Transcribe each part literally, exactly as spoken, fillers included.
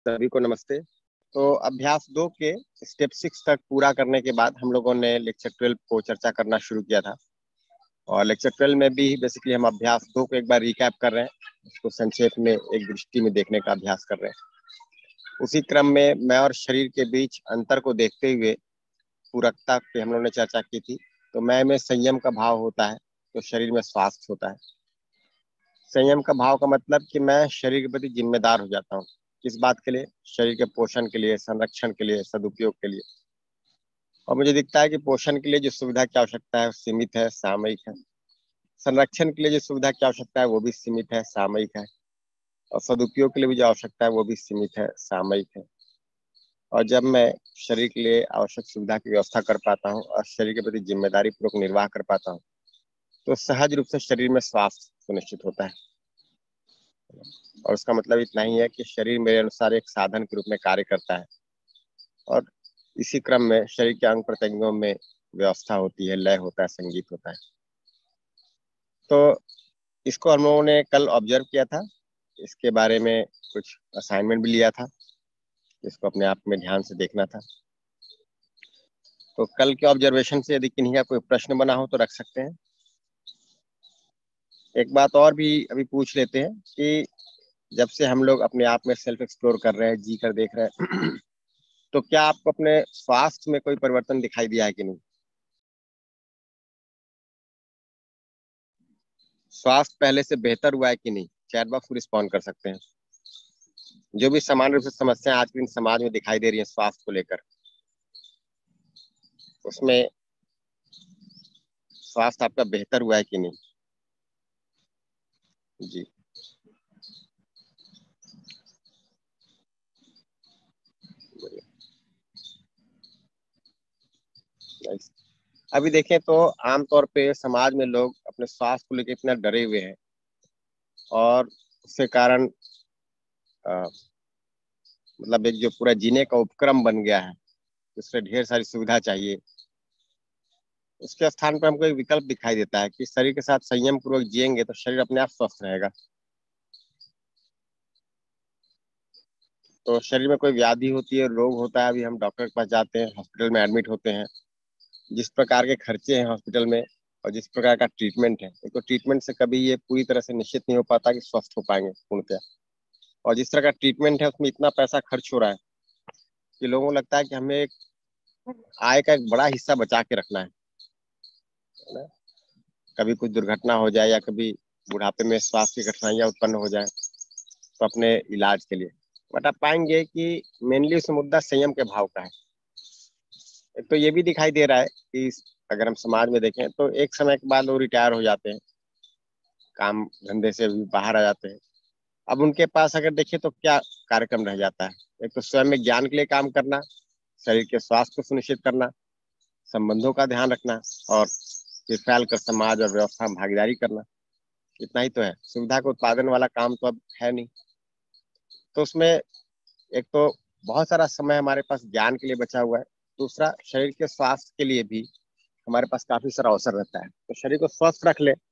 सभी को नमस्ते। तो अभ्यास दो के स्टेप सिक्स तक पूरा करने के बाद हम लोगों ने लेक्चर ट्वेल्व को चर्चा करना शुरू किया था। और लेक्चर ट्वेल्व में भी बेसिकली हम अभ्यास दो को एक बार रिकैप कर रहे हैं, उसको संक्षेप में एक दृष्टि में देखने का अभ्यास कर रहे हैं। उसी क्रम में मैं और शरीर के बीच अंतर को देखते हुए पूरकता पे हम लोगों ने चर्चा की थी। तो मैं में संयम का भाव होता है तो शरीर में स्वास्थ्य होता है। संयम का भाव का मतलब कि मैं शरीर के प्रति जिम्मेदार हो जाता हूँ। किस बात के लिए? शरीर के पोषण के लिए, संरक्षण के लिए, सदुपयोग के लिए। और मुझे दिखता है कि पोषण के लिए जो सुविधा की आवश्यकता है सीमित है, सामयिक है। संरक्षण के लिए जो सुविधा की आवश्यकता है वो भी सीमित है, सामयिक है। और सदुपयोग के लिए भी जो आवश्यकता है वो भी सीमित है, सामयिक है। और जब मैं शरीर के लिए आवश्यक सुविधा की व्यवस्था कर पाता हूँ और शरीर के प्रति जिम्मेदारी पूर्वक निर्वाह कर पाता हूँ तो सहज रूप से शरीर में स्वास्थ्य सुनिश्चित होता है। और उसका मतलब इतना ही है कि शरीर मेरे अनुसार एक साधन के रूप में कार्य करता है और इसी क्रम में शरीर के अंग प्रत्यंगों में व्यवस्था होती है, लय होता है, संगीत होता है। तो इसको हम लोगों ने कल ऑब्जर्व किया था, इसके बारे में कुछ असाइनमेंट भी लिया था, इसको अपने आप में ध्यान से देखना था। तो कल के ऑब्जर्वेशन से यदि किन्हीं का कोई प्रश्न बना हो तो रख सकते हैं। एक बात और भी अभी पूछ लेते हैं कि जब से हम लोग अपने आप में सेल्फ एक्सप्लोर कर रहे हैं, जी कर देख रहे हैं तो क्या आपको अपने स्वास्थ्य में कोई परिवर्तन दिखाई दिया है कि नहीं? स्वास्थ्य पहले से बेहतर हुआ है कि नहीं? चैट बॉक्स में रिस्पॉन्ड कर सकते हैं। जो भी सामान्य रूप से समस्याएं आज के दिन समाज में दिखाई दे रही है स्वास्थ्य को लेकर, उसमें स्वास्थ्य आपका बेहतर हुआ है कि नहीं? जी, नाइस। अभी देखें तो आमतौर पे समाज में लोग अपने स्वास्थ्य को लेकर इतना डरे हुए हैं और उसके कारण अ, मतलब एक जो पूरा जीने का उपक्रम बन गया है, उसमें ढेर सारी सुविधा चाहिए। उसके स्थान पर हमको एक विकल्प दिखाई देता है कि शरीर के साथ संयम पूर्वक जिएंगे तो शरीर अपने आप स्वस्थ रहेगा। तो शरीर में कोई व्याधि होती है, रोग होता है, अभी हम डॉक्टर के पास जाते हैं, हॉस्पिटल में एडमिट होते हैं, जिस प्रकार के खर्चे हैं हॉस्पिटल में और जिस प्रकार का ट्रीटमेंट है, एक तो ट्रीटमेंट से कभी ये पूरी तरह से निश्चित नहीं हो पाता कि स्वस्थ हो पाएंगे पूर्णतः। और जिस तरह का ट्रीटमेंट है उसमें इतना पैसा खर्च हो रहा है कि लोगों को लगता है कि हमें एक आय का एक बड़ा हिस्सा बचा के रखना है ना? कभी कुछ दुर्घटना हो जाए या कभी बुढ़ापे में स्वास्थ्य की कठिनाइयां उत्पन्न हो जाए तो अपने इलाज के लिए। बट आप पाएंगे कि मेनली उस मुद्दा संयम के भाव का है। एक तो ये भी दिखाई दे रहा है कि अगर हम समाज में देखें तो एक समय के बाद वो रिटायर हो जाते हैं, काम धंधे से भी बाहर आ जाते हैं। अब उनके पास अगर देखें तो क्या कार्यक्रम रह जाता है? एक तो स्वयं में ज्ञान के लिए काम करना, शरीर के स्वास्थ्य को सुनिश्चित करना, संबंधों का ध्यान रखना और फिर फैल कर समाज और व्यवस्था में भागीदारी करना। इतना ही तो है। सुविधा के उत्पादन वाला काम तो अब है नहीं। तो उसमें एक तो बहुत सारा समय हमारे पास ज्ञान के लिए बचा हुआ है, दूसरा शरीर के स्वास्थ्य के लिए भी हमारे पास काफी सारा अवसर रहता है। तो शरीर को स्वस्थ रख ले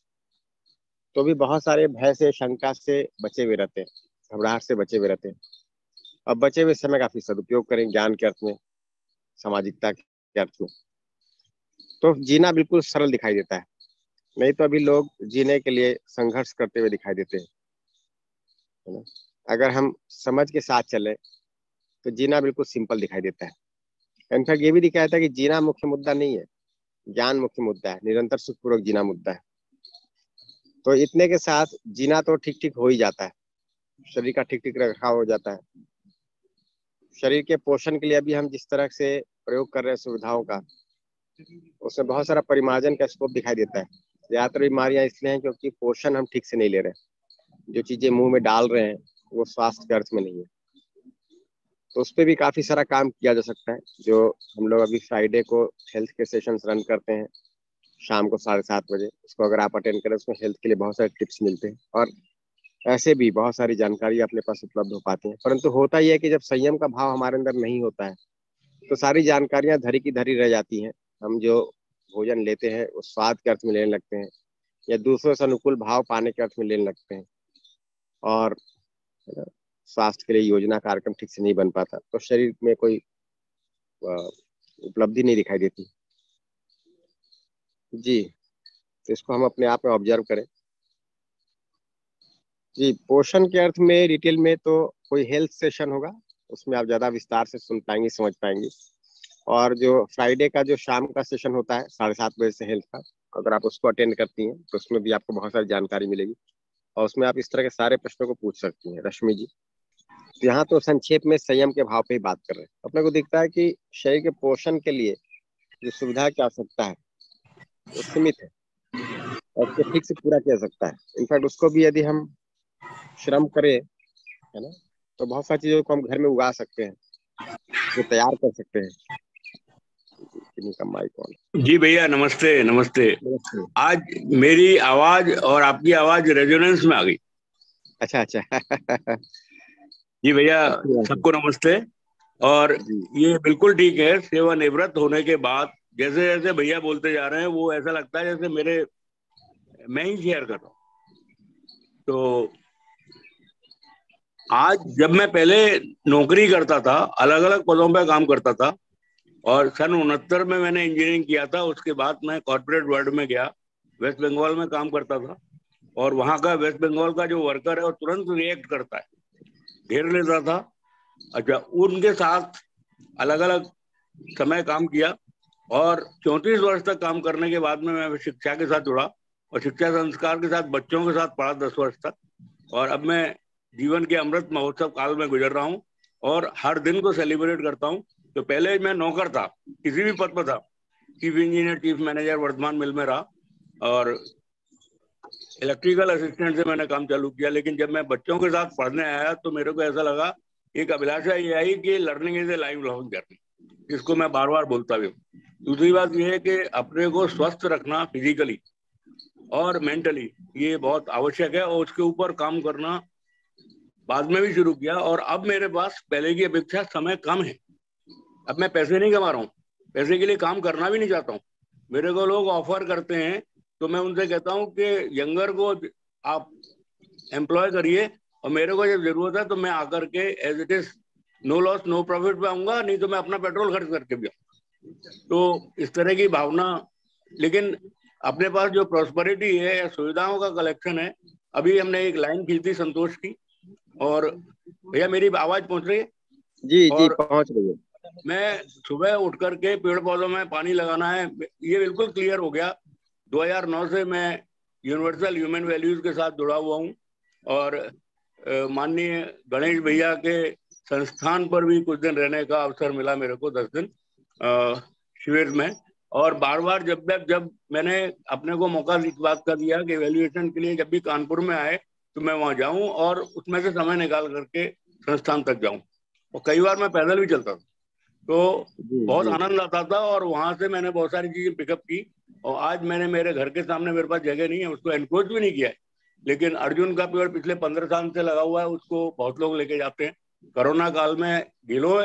तो भी बहुत सारे भय से, शंका से बचे हुए रहते हैं, घबराहट से बचे हुए रहते हैं। अब बचे हुए समय का फिर सदुपयोग करें ज्ञान के अर्थ में, सामाजिकता के अर्थ में, तो जीना बिल्कुल सरल दिखाई देता है। नहीं तो अभी लोग जीने के लिए संघर्ष करते हुए दिखाई देते हैं, है ना? अगर हम समझ के साथ चले तो जीना बिल्कुल सिंपल दिखाई देता है। इनफैक्ट ये भी दिखाया था कि जीना मुख्य मुद्दा नहीं है, ज्ञान मुख्य मुद्दा है, निरंतर सुखपूर्वक जीना मुद्दा है। तो इतने के साथ जीना तो ठीक ठीक हो ही जाता है, शरीर का ठीक ठीक रखा हो जाता है। शरीर के पोषण के लिए अभी हम जिस तरह से प्रयोग कर रहे हैं सुविधाओं का, उसमें बहुत सारा परिमार्जन का स्कोप दिखाई देता है। ज्यादातर बीमारियां इसलिए हैं क्योंकि पोषण हम ठीक से नहीं ले रहे। जो चीजें मुंह में डाल रहे हैं वो स्वास्थ्य के अर्थ में नहीं है। तो उस पर भी काफी सारा काम किया जा सकता है। जो हम लोग अभी फ्राइडे को हेल्थ के सेशंस रन करते हैं शाम को साढ़े सात बजे, उसको अगर आप अटेंड करें उसमें हेल्थ के लिए बहुत सारे टिप्स मिलते हैं और ऐसे भी बहुत सारी जानकारी अपने पास उपलब्ध हो पाती है। परंतु होता यह है कि जब संयम का भाव हमारे अंदर नहीं होता है तो सारी जानकारियां धरी की धरी रह जाती हैं। हम जो भोजन लेते हैं उस स्वाद के अर्थ में लेने लगते हैं या दूसरों से अनुकूल भाव पाने के अर्थ में लेने लगते हैं और स्वास्थ्य के लिए योजना कार्यक्रम ठीक से नहीं बन पाता, तो शरीर में कोई उपलब्धि नहीं दिखाई देती। जी, तो इसको हम अपने आप में ऑब्जर्व करें। जी, पोषण के अर्थ में डिटेल में तो कोई हेल्थ सेशन होगा, उसमें आप ज़्यादा विस्तार से सुन पाएंगे, समझ पाएंगे। और जो फ्राइडे का जो शाम का सेशन होता है साढ़े सात बजे से हेल्थ का, अगर आप उसको अटेंड करती हैं तो उसमें भी आपको बहुत सारी जानकारी मिलेगी और उसमें आप इस तरह के सारे प्रश्नों को पूछ सकती हैं। रश्मि जी, तो यहाँ तो संक्षेप में संयम के भाव पे ही बात कर रहे हैं। अपने को दिखता है कि शरीर के पोषण के लिए जो सुविधा की आवश्यकता है वो सीमित है और उसको ठीक से पूरा किया जा सकता है। इनफैक्ट उसको भी यदि हम श्रम करें, है ना, तो बहुत सारी चीजों को हम घर में उगा सकते हैं, जो तैयार कर सकते हैं। का माइक ऑन। जी भैया, नमस्ते नमस्ते। नमस्ते। आज मेरी आवाज और आपकी आवाज रेजोनेंस में आ गई। अच्छा अच्छा। जी भैया, सबको नमस्ते। और ये बिल्कुल ठीक है, सेवानिवृत्त होने के बाद जैसे जैसे भैया बोलते जा रहे हैं वो ऐसा लगता है जैसे मेरे मैं ही शेयर कर रहा हूँ। तो आज जब मैं पहले नौकरी करता था, अलग अलग पदों पर काम करता था, और सन उनहत्तर में मैंने इंजीनियरिंग किया था। उसके बाद मैं कॉर्पोरेट वर्ल्ड में गया, वेस्ट बंगाल में काम करता था। और वहाँ का वेस्ट बंगाल का जो वर्कर है वो तुरंत रिएक्ट करता है, घेर लेता था। अच्छा, उनके साथ अलग अलग समय काम किया और चौंतीस वर्ष तक काम करने के बाद में मैं शिक्षा के साथ जुड़ा और शिक्षा संस्कार के साथ बच्चों के साथ पढ़ा दस वर्ष तक। और अब मैं जीवन के अमृत महोत्सव काल में गुजर रहा हूँ और हर दिन को सेलिब्रेट करता हूँ। तो पहले मैं नौकर था, किसी भी पद पर था, chief engineer, chief manager Vardhman mill में रहा और इलेक्ट्रिकल असिस्टेंट से मैंने काम चालू किया। लेकिन जब मैं बच्चों के साथ पढ़ने आया तो मेरे को ऐसा लगा, एक अभिलाषा ये आई कि learning is a life long journey, जिसको मैं बार बार बोलता भी हूँ। दूसरी बात यह है कि अपने को स्वस्थ रखना फिजिकली और मेंटली, ये बहुत आवश्यक है और उसके ऊपर काम करना बाद में भी शुरू किया। और अब मेरे पास पहले की अपेक्षा समय कम है। अब मैं पैसे नहीं कमा रहा हूँ, पैसे के लिए काम करना भी नहीं चाहता हूँ। मेरे को लोग ऑफर करते हैं तो मैं उनसे कहता हूँ कि यंगर को आप एम्प्लॉय करिए और मेरे को जब जरूरत है तो मैं आकर के as it is no loss no profit पे आऊंगा, नहीं तो मैं अपना पेट्रोल खर्च करके भी आऊंगा। तो इस तरह की भावना, लेकिन अपने पास जो प्रॉस्पेरिटी है या सुविधाओं का कलेक्शन है। अभी हमने एक लाइन की थी संतोष की, और भैया मेरी आवाज पहुंच रही है? जी जी पहुंच रही है। मैं सुबह उठ करके पेड़ पौधों में पानी लगाना है, ये बिल्कुल क्लियर हो गया। दो हज़ार नौ से मैं यूनिवर्सल ह्यूमन वैल्यूज के साथ जुड़ा हुआ हूँ और माननीय गणेश भैया के संस्थान पर भी कुछ दिन रहने का अवसर मिला मेरे को, दस दिन शिविर में। और बार बार जब जब जब मैंने अपने को मौका इस बात का दिया कि एवेल्युएशन के लिए जब भी कानपुर में आए तो मैं वहाँ जाऊँ और उसमें से समय निकाल करके संस्थान तक जाऊँ। और कई बार मैं पैदल भी चलता था, तो बहुत आनंद आता था और वहां से मैंने बहुत सारी चीजें पिकअप की। और आज मैंने मेरे घर के सामने, मेरे पास जगह नहीं है, उसको एनक्रोच भी नहीं किया है, लेकिन अर्जुन का पेड़ पिछले पंद्रह साल से लगा हुआ है, उसको बहुत लोग लेके जाते हैं। कोरोना काल में गिलोय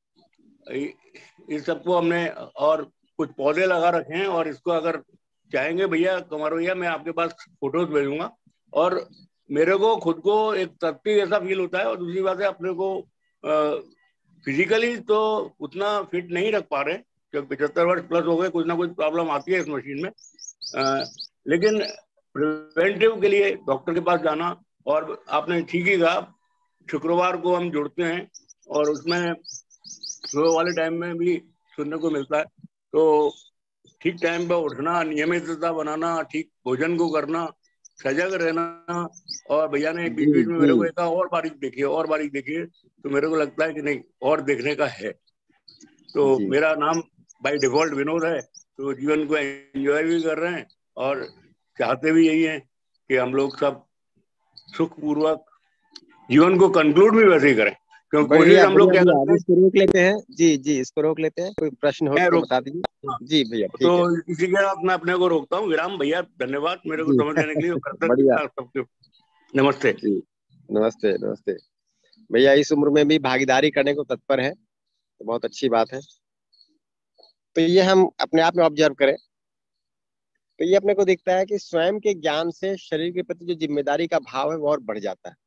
इस सबको हमने और कुछ पौधे लगा रखे हैं और इसको अगर चाहेंगे भैया, कुमार भैया, मैं आपके पास फोटोज भेजूंगा। और मेरे को खुद को एक तृप्ति ऐसा फील होता है। और दूसरी बात है, अपने को फिजिकली तो उतना फिट नहीं रख पा रहे, जब पचहत्तर वर्ष प्लस हो गए, कुछ ना कुछ प्रॉब्लम आती है इस मशीन में। आ, लेकिन प्रिवेंटिव के लिए डॉक्टर के पास जाना, और आपने ठीक ही कहा, शुक्रवार को हम जुड़ते हैं और उसमें सुबह वाले टाइम में भी सुनने को मिलता है। तो ठीक टाइम पर उठना, नियमितता बनाना, ठीक भोजन को करना, सजग रहना। और भैया ने बीच बीच में मेरे को कहा और बारीक देखिए और बारीक देखिए, तो मेरे को लगता है कि नहीं, और देखने का है। तो मेरा नाम बाय डिफॉल्ट विनोद है, तो जीवन को एंजॉय भी कर रहे हैं और चाहते भी यही है कि हम लोग सब सुखपूर्वक जीवन को कंक्लूड भी वैसे ही करें, क्योंकि कोशिश हम लोग क्या करते हैं। इसको रोक लेते हैं। जी जी इसको रोक लेते हैं, कोई प्रश्न हो तो बता दीजिए। जी भैया ठीक तो है। इसी के साथ मैं अपने को रोकता हूँ। विराम भैया, धन्यवाद मेरे को समझ लेने के लिए। बढ़िया, सबके नमस्ते। जी नमस्ते नमस्ते। भैया इस उम्र में भी भागीदारी करने को तत्पर है, तो बहुत अच्छी बात है। तो ये हम अपने आप में ऑब्जर्व करें तो ये अपने को दिखता है कि स्वयं के ज्ञान से शरीर के प्रति जो जिम्मेदारी का भाव है वो और बढ़ जाता है।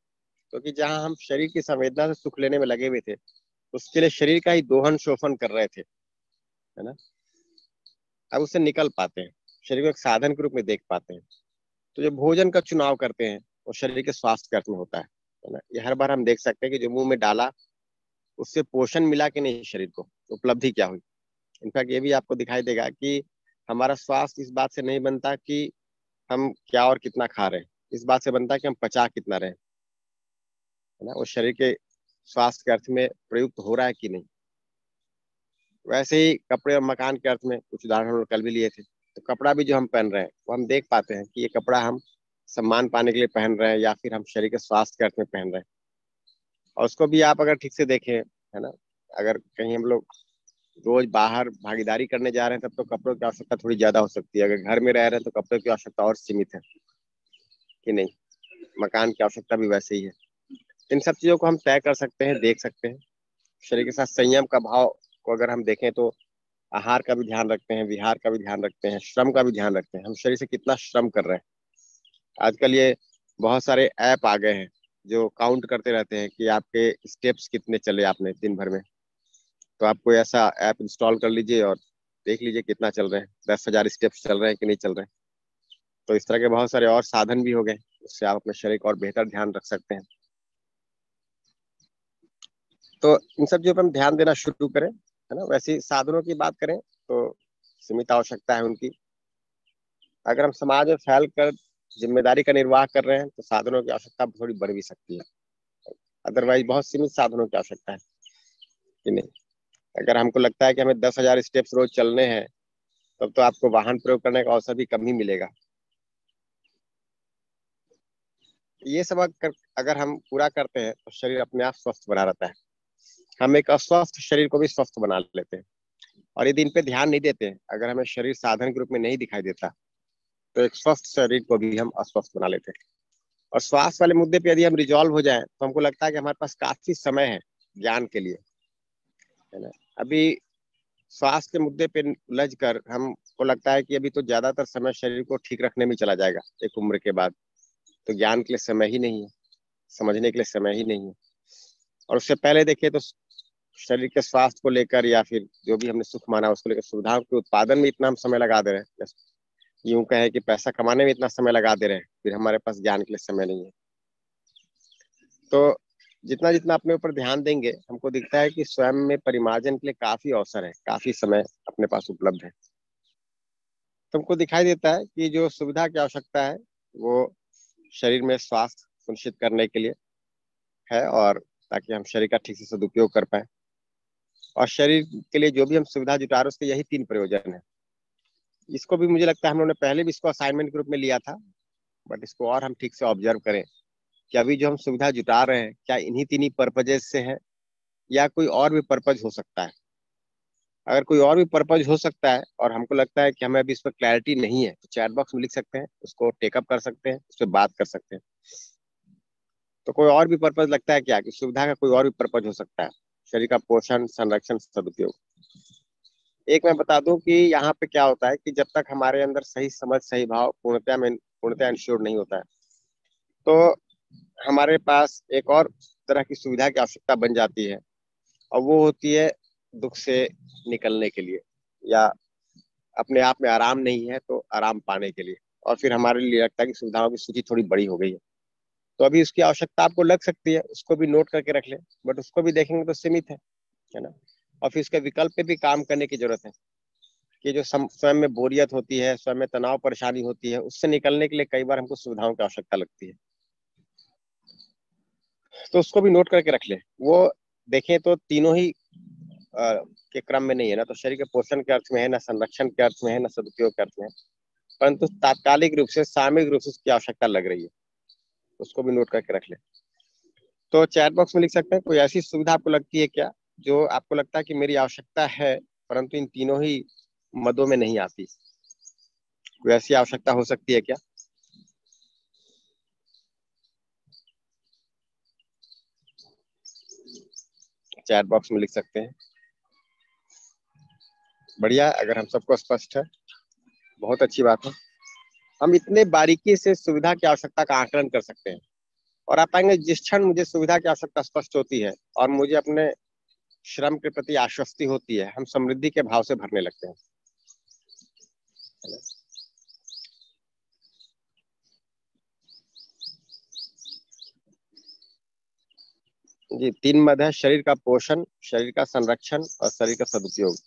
क्योंकि तो जहाँ हम शरीर की संवेदना से सुख लेने में लगे हुए थे, उसके लिए शरीर का ही दोहन शोषण कर रहे थे, है ना। अब उससे निकल पाते हैं, शरीर को एक साधन के रूप में देख पाते हैं। तो जो भोजन का चुनाव करते हैं वो शरीर के स्वास्थ्य के अर्थ में होता है है ना। ये हर बार हम देख सकते हैं कि जो मुंह में डाला उससे पोषण मिला कि नहीं, शरीर को उपलब्धि क्या हुई। इनफैक्ट ये भी आपको दिखाई देगा कि हमारा स्वास्थ्य इस बात से नहीं बनता कि हम क्या और कितना खा रहे हैं, इस बात से बनता है कि हम पचा कितना रहे हैं, है ना। वो शरीर के स्वास्थ्य के अर्थ में प्रयुक्त हो रहा है कि नहीं। वैसे ही कपड़े और मकान के अर्थ में कुछ उदाहरण हम लोग कल भी लिए थे। तो कपड़ा भी जो हम पहन रहे हैं वो हम देख पाते हैं कि ये कपड़ा हम सम्मान पाने के लिए पहन रहे हैं या फिर हम शरीर के स्वास्थ्य के अर्थ में पहन रहे हैं। और उसको भी आप अगर ठीक से देखें, है ना, अगर कहीं हम लोग रोज बाहर भागीदारी करने जा रहे हैं तब तो कपड़ों की आवश्यकता थोड़ी ज्यादा हो सकती है। अगर घर में रह रहे हैं तो कपड़ों की आवश्यकता और सीमित है कि नहीं। मकान की आवश्यकता भी वैसे ही है। इन सब चीजों को हम तय कर सकते हैं, देख सकते हैं। शरीर के साथ संयम का भाव को अगर हम देखें तो आहार का भी ध्यान रखते हैं, विहार का भी ध्यान रखते हैं, श्रम का भी ध्यान रखते हैं। हम शरीर से कितना श्रम कर रहे हैं। आजकल ये बहुत सारे ऐप आ गए हैं जो काउंट करते रहते हैं कि आपके स्टेप्स कितने चले आपने दिन भर में। तो आप कोई ऐसा ऐप इंस्टॉल कर लीजिए और देख लीजिए कितना चल रहे हैं, दस हजार स्टेप्स चल रहे हैं कि नहीं चल रहे हैं। तो इस तरह के बहुत सारे और साधन भी हो गए, उससे आप अपने शरीर का और बेहतर ध्यान रख सकते हैं। तो इन सब चीजों पर हम ध्यान देना शुरू करें, है ना। वैसे साधनों की बात करें तो सीमित आवश्यकता है उनकी। अगर हम समाज में फैल कर जिम्मेदारी का निर्वाह कर रहे हैं तो साधनों की आवश्यकता थोड़ी बढ़ भी सकती है। अदरवाइज बहुत सीमित साधनों की आवश्यकता है कि नहीं। अगर हमको लगता है कि हमें दस हजार स्टेप्स रोज चलने हैं तब तो आपको वाहन प्रयोग करने का अवसर भी कम ही मिलेगा। ये सब अगर अगर हम पूरा करते हैं तो शरीर अपने आप स्वस्थ बना रहता है। हम एक अस्वस्थ शरीर को भी स्वस्थ बना लेते हैं। और यदि इन पे ध्यान नहीं देते हैं, अगर हमें शरीर साधन के रूप में नहीं दिखाई देता तो एक स्वस्थ शरीर को भी हम अस्वस्थ बना लेते हैं। और स्वास्थ्य वाले मुद्दे पे यदि हम रिजॉल्व हो जाएं तो हमको लगता है कि हमारे पास काफी समय है ज्ञान के लिए, है ना। अभी स्वास्थ्य के मुद्दे पे उलझ कर हमको लगता है कि अभी तो ज्यादातर समय शरीर को ठीक रखने में चला जाएगा एक उम्र के बाद। तो ज्ञान के लिए समय ही नहीं है, समझने के लिए समय ही नहीं है। और उससे पहले देखिए तो शरीर के स्वास्थ्य को लेकर या फिर जो भी हमने सुख माना उसको लेकर सुविधाओं के उत्पादन में इतना हम समय लगा दे रहे हैं, यूं कहें कि पैसा कमाने में इतना समय लगा दे रहे हैं, फिर हमारे पास ज्ञान के लिए समय नहीं है। तो जितना जितना अपने ऊपर ध्यान देंगे हमको दिखता है कि स्वयं में परिमार्जन के लिए काफी अवसर है, काफी समय अपने पास उपलब्ध है। तुमको दिखाई देता है कि जो सुविधा की आवश्यकता है वो शरीर में स्वास्थ्य सुनिश्चित करने के लिए है, और ताकि हम शरीर का ठीक से सदुपयोग कर पाए। और शरीर के लिए जो भी हम सुविधा जुटा रहे हैं उसके यही तीन प्रयोजन है। इसको भी मुझे लगता है हम लोगों ने पहले भी इसको असाइनमेंट के रूप में लिया था, बट इसको और हम ठीक से ऑब्जर्व करें कि अभी जो हम सुविधा जुटा रहे हैं क्या इन्हीं तीन पर्पजेज से है या कोई और भी पर्पज हो सकता है। अगर कोई और भी पर्पज हो सकता है और हमको लगता है कि हमें अभी इस पर क्लैरिटी नहीं है तो चैट बॉक्स में लिख सकते हैं, उसको टेकअप कर सकते हैं, उस पर बात कर सकते हैं। तो कोई और भी पर्पज लगता है क्या कि सुविधा का कोई और भी पर्पज हो सकता है, शरीर का पोषण, संरक्षण, सदुपयोग। एक मैं बता दूं कि यहाँ पे क्या होता है कि जब तक हमारे अंदर सही समझ, सही भाव पूर्णतः में पूर्णतः इंश्योर नहीं होता है तो हमारे पास एक और तरह की सुविधा की आवश्यकता बन जाती है, और वो होती है दुख से निकलने के लिए, या अपने आप में आराम नहीं है तो आराम पाने के लिए। और फिर हमारे लिए लगता है कि सुविधाओं की सूची थोड़ी बड़ी हो गई है। तो अभी उसकी आवश्यकता आपको लग सकती है, उसको भी नोट करके रख लें, बट उसको भी देखेंगे तो सीमित है है ना। और फिर उसके विकल्प पे भी काम करने की जरूरत है कि जो स्वयं में बोरियत होती है, स्वयं में तनाव परेशानी होती है, उससे निकलने के लिए कई बार हमको सुविधाओं की आवश्यकता लगती है। तो उसको भी नोट करके रख ले। वो देखें तो तीनों ही आ, के क्रम में नहीं है, ना तो शरीर के पोषण के अर्थ में है, ना संरक्षण के अर्थ में है, ना सदुपयोग के अर्थ में है, परंतु तात्कालिक रूप से, सामयिक रूप से उसकी आवश्यकता लग रही है। उसको भी नोट करके रख ले। तो चैट बॉक्स में लिख सकते हैं कोई ऐसी सुविधा आपको लगती है क्या जो आपको लगता है कि मेरी आवश्यकता है परंतु इन तीनों ही मदों में नहीं आती। कोई ऐसी आवश्यकता हो सकती है क्या। चैट बॉक्स में लिख सकते हैं। बढ़िया, अगर हम सबको स्पष्ट है बहुत अच्छी बात है। हम इतने बारीकी से सुविधा की आवश्यकता का आकलन कर सकते हैं। और आप पाएंगे जिस क्षण मुझे सुविधा की आवश्यकता स्पष्ट होती है और मुझे अपने श्रम के प्रति आश्वस्ति होती है, हम समृद्धि के भाव से भरने लगते हैं। जी, तीन मद है: शरीर का पोषण, शरीर का संरक्षण और शरीर का सदुपयोग।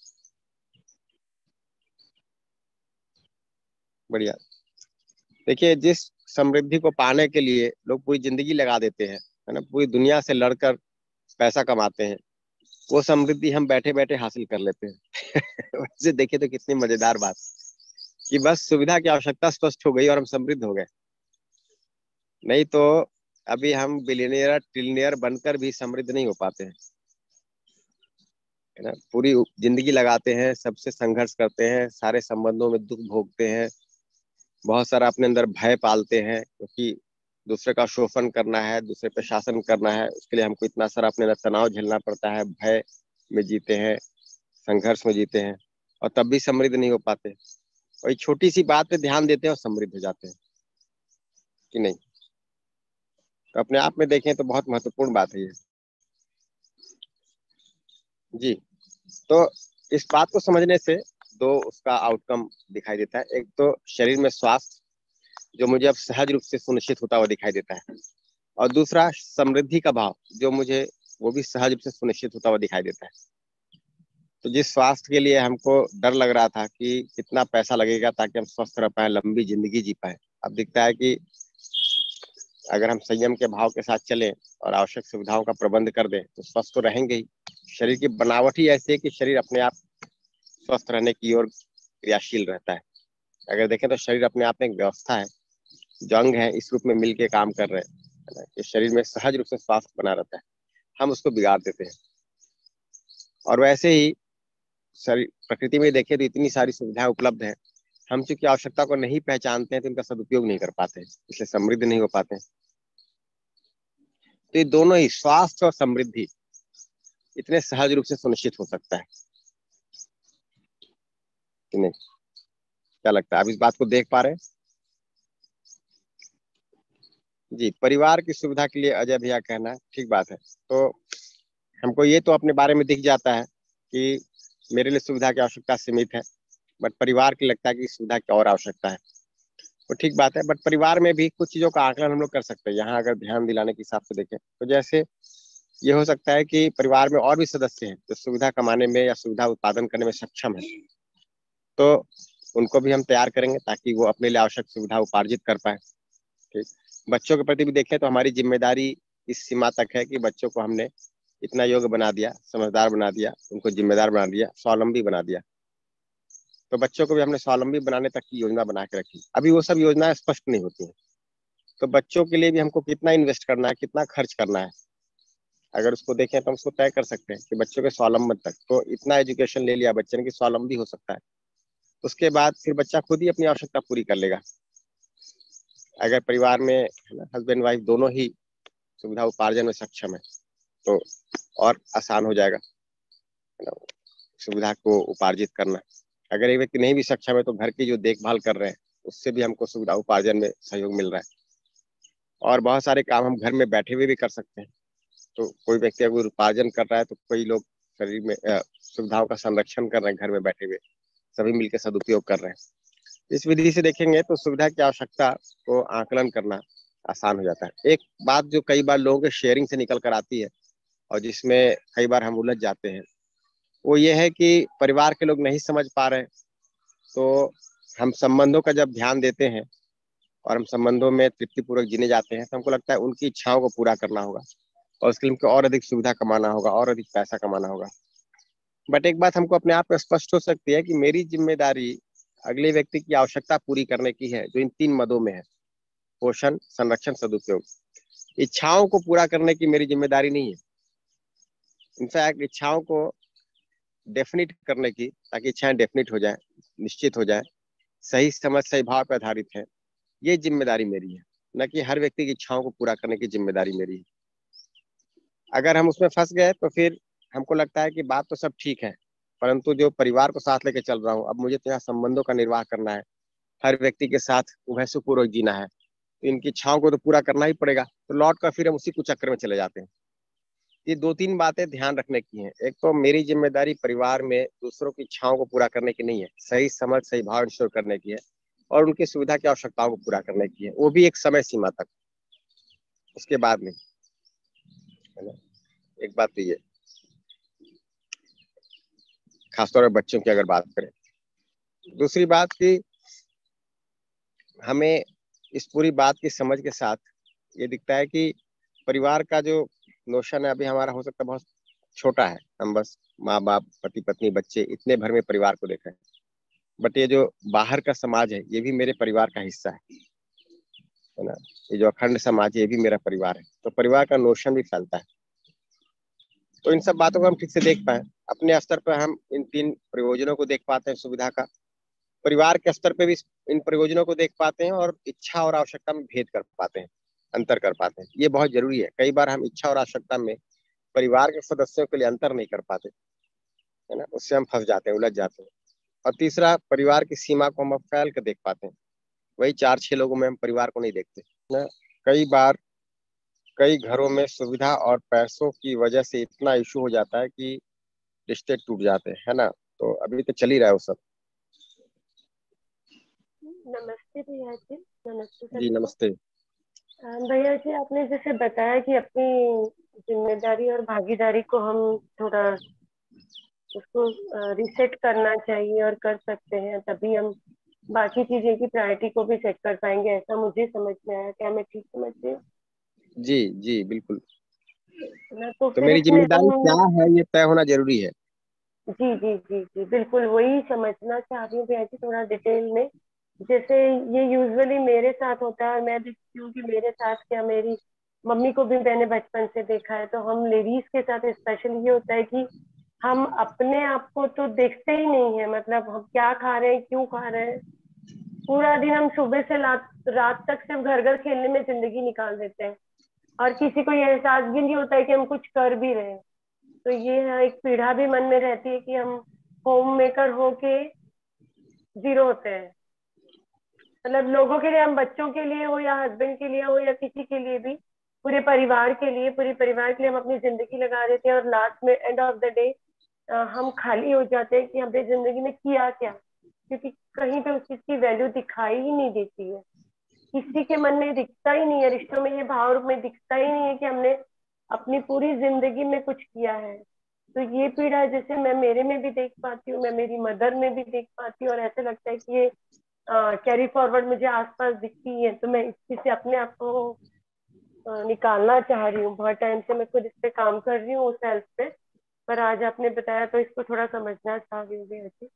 बढ़िया। देखिए, जिस समृद्धि को पाने के लिए लोग पूरी जिंदगी लगा देते हैं, है ना, पूरी दुनिया से लड़कर पैसा कमाते हैं, वो समृद्धि हम बैठे बैठे हासिल कर लेते हैं। वैसे देखे तो कितनी मजेदार बात कि बस सुविधा की आवश्यकता स्पष्ट हो गई और हम समृद्ध हो गए। नहीं तो अभी हम बिलियनियर ट्रिलियनियर बनकर भी समृद्ध नहीं हो पाते हैं, है ना। पूरी जिंदगी लगाते हैं, सबसे संघर्ष करते हैं, सारे संबंधों में दुख भोगते हैं, बहुत सारा अपने अंदर भय पालते हैं, क्योंकि दूसरे का शोषण करना है, दूसरे पे शासन करना है, उसके लिए हमको इतना सारा अपने अंदर तनाव झेलना पड़ता है, भय में जीते हैं, संघर्ष में जीते हैं, और तब भी समृद्ध नहीं हो पाते। और एक छोटी सी बात पे ध्यान देते हैं और समृद्ध हो जाते हैं कि नहीं। तो अपने आप में देखें तो बहुत महत्वपूर्ण बात है ये। जी, तो इस बात को समझने से दो उसका आउटकम दिखाई देता है। एक तो शरीर में स्वास्थ्य, जो मुझे अब सहज रूप से सुनिश्चित होता हुआ दिखाई देता है, और दूसरा समृद्धि का भाव, जो मुझे वो भी सहज रूप से सुनिश्चित होता हुआ दिखाई देता है। तो जिस स्वास्थ्य के लिए हमको डर लग रहा था कि कितना पैसा लगेगा ताकि हम स्वस्थ रह पाए, लंबी जिंदगी जी पाए, अब दिखता है कि अगर हम संयम के भाव के साथ चलें और आवश्यक सुविधाओं का प्रबंध कर दें तो स्वस्थ तो रहेंगे ही। शरीर की बनावट ही ऐसी है कि शरीर अपने आप स्वस्थ रहने की ओर क्रियाशील रहता है। अगर देखें तो शरीर अपने आप में एक व्यवस्था है, जो अंग है इस रूप में मिलके काम कर रहे हैं कि शरीर में सहज रूप से स्वास्थ्य बना रहता है, हम उसको बिगाड़ देते हैं। और वैसे ही शरीर प्रकृति में देखें तो इतनी सारी सुविधाएं उपलब्ध हैं, हम चूंकि आवश्यकता को नहीं पहचानते हैं तो इनका सदुपयोग नहीं कर पाते, इसलिए समृद्ध नहीं हो पाते। तो ये दोनों ही, स्वास्थ्य और समृद्धि, इतने सहज रूप से सुनिश्चित हो सकता है कि नहीं। क्या लगता है, आप इस बात को देख पा रहे हैं? जी, परिवार की सुविधा के लिए अजय भैया कहना है, ठीक बात है। तो हमको ये तो अपने बारे में दिख जाता है कि मेरे लिए सुविधा की आवश्यकता सीमित है, बट परिवार की लगता है कि सुविधा की और आवश्यकता है। तो ठीक बात है, बट परिवार में भी कुछ चीजों का आकलन हम लोग कर सकते हैं। यहाँ अगर ध्यान दिलाने के हिसाब से देखें तो जैसे ये हो सकता है कि परिवार में और भी सदस्य हैं जो सुविधा कमाने में या सुविधा उत्पादन करने में सक्षम है, तो उनको भी हम तैयार करेंगे ताकि वो अपने लिए आवश्यक सुविधा उपार्जित कर पाए। ठीक। बच्चों के प्रति भी देखें तो हमारी जिम्मेदारी इस सीमा तक है कि बच्चों को हमने इतना योग्य बना दिया, समझदार बना दिया, उनको जिम्मेदार बना दिया, स्वावलंबी बना दिया। तो बच्चों को भी हमने स्वावलंबी बनाने तक की योजना बना के रखी। अभी वो सब योजनाएं स्पष्ट नहीं होती हैं, तो बच्चों के लिए भी हमको कितना इन्वेस्ट करना है, कितना खर्च करना है, अगर उसको देखें तो हम उसको तय कर सकते हैं कि बच्चों के स्वावलंबन तक तो इतना एजुकेशन ले लिया बच्चे ने कि स्वावलंबी हो सकता है। उसके बाद फिर बच्चा खुद ही अपनी आवश्यकता पूरी कर लेगा। अगर परिवार में हस्बैंड वाइफ दोनों ही सुविधा उपार्जन में सक्षम है तो और आसान हो जाएगा सुविधा को उपार्जित करना। अगर एक व्यक्ति नहीं भी सक्षम है तो घर की जो देखभाल कर रहे हैं उससे भी हमको सुविधा उपार्जन में सहयोग मिल रहा है, और बहुत सारे काम हम घर में बैठे हुए भी कर सकते हैं। तो कोई व्यक्ति अगर उपार्जन कर रहा है तो कई लोग शरीर में सुविधाओं का संरक्षण कर रहे हैं, घर में बैठे हुए सभी मिलकर सदुपयोग कर रहे हैं। इस विधि से देखेंगे तो सुविधा की आवश्यकता को आकलन करना आसान हो जाता है। एक बात जो कई बार लोगों के शेयरिंग से निकल कर आती है और जिसमें कई बार हम उलझ जाते हैं, वो ये है कि परिवार के लोग नहीं समझ पा रहे, तो हम संबंधों का जब ध्यान देते हैं और हम संबंधों में तृप्तिपूर्वक जीने जाते हैं तो हमको लगता है उनकी इच्छाओं को पूरा करना होगा और उसके लिए हमको और अधिक सुविधा कमाना होगा, और अधिक पैसा कमाना होगा। बट एक बात हमको अपने आप में स्पष्ट हो सकती है कि मेरी जिम्मेदारी अगले व्यक्ति की आवश्यकता पूरी करने की है, जो इन तीन मदों में है: पोषण, संरक्षण, सदुपयोग। इच्छाओं को पूरा करने की मेरी जिम्मेदारी नहीं है। इनफैक्ट इच्छाओं को डेफिनिट करने की, ताकि इच्छाएं डेफिनिट हो जाए, निश्चित हो जाए, सही समझ सही भाव पर आधारित है, ये जिम्मेदारी मेरी है, न कि हर व्यक्ति की इच्छाओं को पूरा करने की जिम्मेदारी मेरी है। अगर हम उसमें फंस गए तो फिर हमको लगता है कि बात तो सब ठीक है, परंतु जो परिवार को साथ लेके चल रहा हूँ, अब मुझे तो यहाँ संबंधों का निर्वाह करना है, हर व्यक्ति के साथ उभय सुखपूर्वक जीना है, तो इनकी इच्छाओं को तो पूरा करना ही पड़ेगा, तो लौट कर फिर हम उसी कुचक्कर में चले जाते हैं। ये दो तीन बातें ध्यान रखने की हैं। एक तो मेरी जिम्मेदारी परिवार में दूसरों की इच्छाओं को पूरा करने की नहीं है, सही समझ सही भाव इंश्योर करने की है, और उनकी सुविधा की आवश्यकताओं को पूरा करने की है, वो भी एक समय सीमा तक, उसके बाद नहीं, है ना। एक बात तो ये, खासतौर पर बच्चों की अगर बात करें। दूसरी बात कि हमें इस पूरी बात की समझ के साथ ये दिखता है कि परिवार का जो नोशन है अभी हमारा हो सकता है बहुत छोटा है, हम बस माँ बाप पति पत्नी बच्चे इतने भर में परिवार को देख रहे हैं, बट ये जो बाहर का समाज है ये भी मेरे परिवार का हिस्सा है है ना। ये जो अखंड समाज है ये भी मेरा परिवार है, तो परिवार का नोशन भी फैलता है। तो इन सब बातों को हम ठीक से देख पाए, अपने स्तर पर हम इन तीन प्रयोजनों को देख पाते हैं सुविधा का, परिवार के स्तर पे भी इन प्रयोजनों को देख पाते हैं, और इच्छा और आवश्यकता में भेद कर पाते हैं, अंतर कर पाते हैं। ये बहुत जरूरी है। कई बार हम इच्छा और आवश्यकता में परिवार के सदस्यों के लिए अंतर नहीं कर पाते, है ना, उससे हम फंस जाते हैं, उलझ जाते हैं। और तीसरा, परिवार की सीमा को हम अब फैल कर देख पाते हैं, वही चार छह लोगों में हम परिवार को नहीं देखते ना। कई बार कई घरों में सुविधा और पैसों की वजह से इतना इशू हो जाता है कि रिश्ते टूट जाते हैं, है ना। तो अभी तो चल ही रहा है वो सब। नमस्ते भैया जी। नमस्ते जी सभी को। नमस्ते। अ, भैया जी, आपने जैसे बताया कि अपनी जिम्मेदारी और भागीदारी को हम थोड़ा उसको रिसेट करना चाहिए और कर सकते हैं, तभी हम बाकी चीजें की प्रायोरिटी को भी सेट कर पाएंगे, ऐसा मुझे समझ में आया। क्या मैं ठीक समझ रही हूँ जी जी बिल्कुल। ना? तो तो फिर मेरी इसमें जिम्मेदारी क्या हम है ये तय होना जरूरी है। जी जी जी जी बिल्कुल वही समझना चाह रही हूँ भैया जी, थोड़ा डिटेल में। जैसे ये यूजुअली मेरे साथ होता है, और मैं देखती हूँ कि मेरे साथ क्या, मेरी मम्मी को भी मैंने बचपन से देखा है। तो हम लेडीज के साथ स्पेशली ये होता है कि हम अपने आप को तो देखते ही नहीं है, मतलब हम क्या खा रहे हैं, क्यों खा रहे हैं। पूरा दिन हम सुबह से रात रात तक सिर्फ घर घर खेलने में जिंदगी निकाल देते हैं, और किसी को ये एहसास भी नहीं होता है कि हम कुछ कर भी रहे हैं। तो ये है, एक पीड़ा भी मन में रहती है कि हम होम मेकर होके जीरो होते हैं। मतलब लोगों के लिए, हम बच्चों के लिए हो या हस्बैंड के लिए हो या किसी के लिए भी, पूरे परिवार के लिए पूरे परिवार के लिए हम अपनी जिंदगी लगा देते हैं, और लास्ट में एंड ऑफ द डे हम खाली हो जाते हैं कि हमने जिंदगी में किया क्या, क्योंकि कहीं पे उस चीज की वैल्यू दिखाई ही नहीं देती है। किसी के मन में दिखता ही नहीं है, रिश्तों में ये भाव में दिखता ही नहीं है कि हमने अपनी पूरी जिंदगी में कुछ किया है। तो ये पीड़ा जैसे मैं मेरे में भी देख पाती हूँ, मैं मेरी मदर में भी देख पाती हूँ, और ऐसे लगता है कि ये कैरी फॉरवर्ड मुझे आसपास दिखती है। तो मैं इस चीज से अपने आप को अ, निकालना चाह रही हूँ। बहुत टाइम से मैं खुद इस पे काम कर रही हूँ, उस हेल्प पे, पर आज आपने बताया तो इसको थोड़ा समझना चाह रही हूँ भैया जी।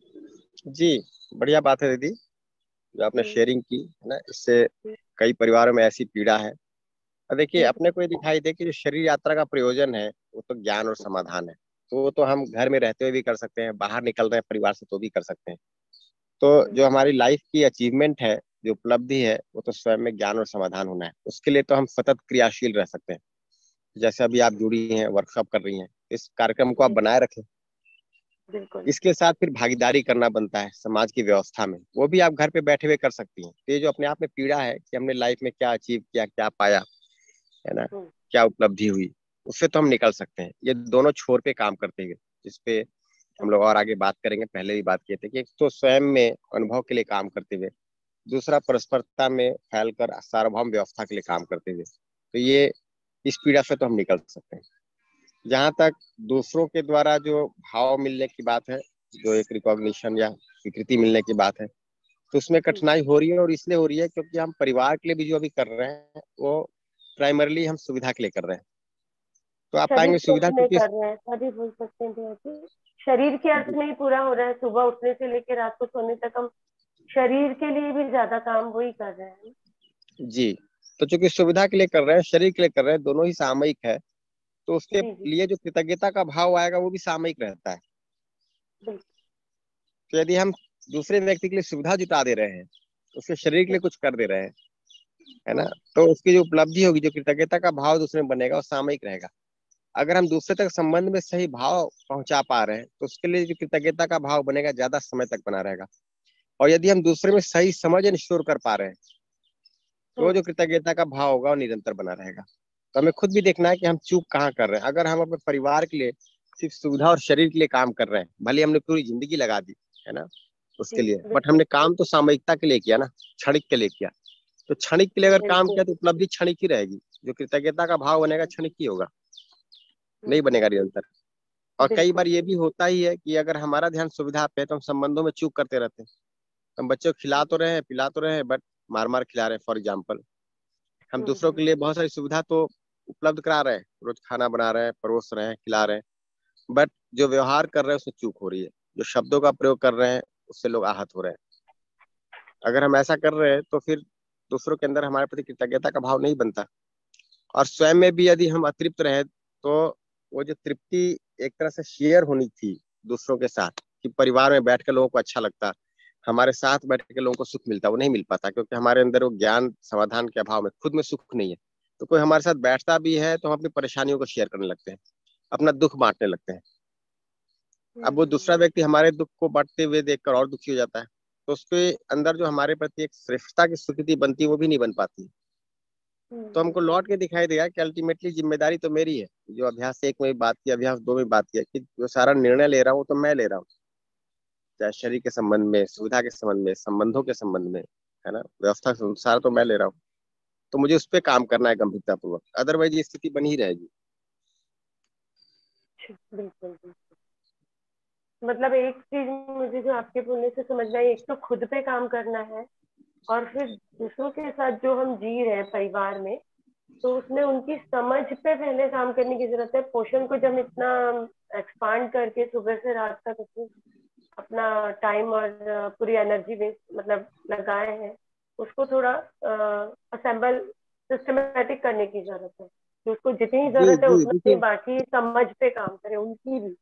जी बढ़िया बात है दीदी, जो आपने जी शेयरिंग की है ना, इससे जी कई परिवारों में ऐसी पीड़ा है। और देखिए, जी अपने को ये दिखाई दे कि जो शरीर यात्रा का प्रयोजन है वो तो ज्ञान और समाधान है, तो वो तो हम घर में रहते हुए भी कर सकते हैं, बाहर निकल रहे हैं परिवार से तो भी कर सकते हैं। तो जी जो हमारी लाइफ की अचीवमेंट है, जो उपलब्धि है, वो तो स्वयं में ज्ञान और समाधान होना है। उसके लिए तो हम सतत क्रियाशील रह सकते हैं। जैसे अभी आप जुड़ी हैं, वर्कशॉप कर रही हैं, इस कार्यक्रम को आप जी बनाए रखें। बिल्कुल। इसके साथ फिर भागीदारी करना बनता है समाज की व्यवस्था में, वो भी आप घर पे बैठे हुए कर सकती हैं। तो ये जो अपने आप में पीड़ा है कि हमने लाइफ में क्या अचीव किया, क्या पाया, है ना, हम्म, क्या उपलब्धि हुई, उससे तो हम निकल सकते हैं, ये दोनों छोर पे काम करते हुए, जिसपे हम लोग और आगे बात करेंगे। पहले भी बात किए थे कि एक तो स्वयं में अनुभव के लिए काम करते हुए, दूसरा परस्परता में फैलकर सार्वभौम व्यवस्था के लिए काम करते हुए, तो ये इस पीड़ा से तो हम निकल सकते हैं। जहाँ तक दूसरों के द्वारा जो भाव मिलने की बात है, जो एक रिकॉग्निशन या स्वीकृति मिलने की बात है, तो उसमें जी कठिनाई हो रही है, और इसलिए हो रही है क्योंकि हम परिवार के लिए भी जो अभी कर रहे हैं वो प्राइमरली हम सुविधा के लिए कर रहे हैं। तो आप शरीर पाएंगे के अर्थ सुविधा में क्योंकि कर रहे हैं, तभी बोल सकते हैं भैया जी। शरीर के अर्थ में ही पूरा हो रहा है, सुबह उठने से लेकर रात को सोने तक हम शरीर के लिए भी ज्यादा काम वही कर रहे हैं। जी, तो चूंकि सुविधा के लिए कर रहे हैं, शरीर के लिए कर रहे हैं, दोनों ही सामयिक है, तो उसके जी जी लिए जो कृतज्ञता का भाव आएगा वो भी सामयिक रहता है। बिल्कुल। तो यदि हम दूसरे व्यक्ति के लिए सुविधा जुटा दे रहे हैं, उसके शरीर के लिए कुछ कर दे रहे हैं, है ना, हम्म, तो उसकी जो उपलब्धि होगी, जो कृतज्ञता का भाव दूसरे में बनेगा, वो सामयिक रहेगा। अगर हम दूसरे तक संबंध में सही भाव पहुंचा पा रहे हैं, तो उसके लिए जो कृतज्ञता का भाव बनेगा ज्यादा समय तक बना रहेगा। और यदि हम दूसरे में सही समझ इंश्योर कर पा रहे हैं, तो जो कृतज्ञता का भाव होगा वो निरंतर बना रहेगा। तो हमें खुद भी देखना है कि हम चूक कहाँ कर रहे हैं। अगर हम अपने परिवार के लिए सिर्फ सुविधा और शरीर के लिए काम कर रहे हैं, भले हमने पूरी जिंदगी लगा दी है ना उसके जी, लिए, बट बिल्कुल हमने काम तो सामयिकता के लिए किया ना, क्षणिक के लिए किया। तो क्षणिक के लिए अगर काम बिल्कुल। किया तो उपलब्धि क्षणिक ही रहेगी। जो कृतज्ञता का भाव बनेगा क्षणिक ही होगा, हम्म, नहीं बनेगा निरंतर। और कई बार बिल्कुल। ये भी होता ही है कि अगर हमारा ध्यान सुविधा पे है तो हम संबंधों में चूक करते रहते हैं। हम बच्चों को खिला तो रहे हैं, पिला तो रहे हैं, बट मार मार खिला रहे हैं। फॉर एग्जाम्पल, हम हम्म, दूसरों हम्म, के लिए बहुत सारी सुविधा तो उपलब्ध करा रहे हैं, रोज खाना बना रहे हैं, परोस रहे हैं, खिला रहे हैं, बट जो व्यवहार कर रहे हैं उसमें चूक हो रही है। जो शब्दों का प्रयोग कर रहे हैं उससे लोग आहत हो रहे हैं। अगर हम ऐसा कर रहे हैं तो फिर दूसरों के अंदर हमारे प्रति कृतज्ञता का भाव नहीं बनता। और स्वयं में भी यदि हम अतृप्त रहे तो वो जो तृप्ति एक तरह से शेयर होनी थी दूसरों के साथ, कि परिवार में बैठ के लोगों को अच्छा लगता, हमारे साथ बैठ के लोगों को सुख मिलता, वो नहीं मिल पाता, क्योंकि हमारे अंदर वो ज्ञान समाधान के अभाव में खुद में सुख नहीं है। तो कोई हमारे साथ बैठता भी है तो हम अपनी परेशानियों को शेयर करने लगते हैं, अपना दुख बांटने लगते हैं। अब वो दूसरा हम्म, व्यक्ति हमारे दुख को बांटते हुए देखकर और दुखी हो जाता है, तो उसके अंदर जो हमारे प्रति एक श्रेष्ठता की स्वीकृति बनती है वो भी नहीं बन पाती। तो हमको हम्म, लौट के दिखाई देगा कि अल्टीमेटली जिम्मेदारी तो मेरी है। जो अभ्यास एक में भी बात की, अभ्यास दो में बात किया, कि जो सारा निर्णय ले रहा हूँ तो मैं ले रहा हूँ, चाहे शरीर के संबंध में, सुविधा के संबंध में, संबंधों के संबंध में, है ना, व्यवस्था के अनुसार तो मैं ले रहा हूँ। तो मुझे उस पर काम करना है गंभीरता पूर्वक, अदरवाइज ये स्थिति बनी ही रहेगी। बिल्कुल बिल्कुल। मतलब एक चीज मुझे जो आपके बोलने से समझ में आई, एक तो खुद पे काम करना है, और फिर दूसरों के साथ जो हम जी रहे हैं परिवार में, तो उसमें उनकी समझ पे पहले काम करने की जरूरत है। पोषण को जब हम इतना एक्सपांड करके सुबह से रात तक उसमें अपना टाइम और अ, पूरी एनर्जी वेस्ट मतलब लगाए हैं, उसको थोड़ा असेंबल सिस्टमेटिक करने की जरूरत है। कि उसको जितनी जी जरूरत है जी उतना ही, देखिए, बाकी समझ पे काम करें उनकी भी,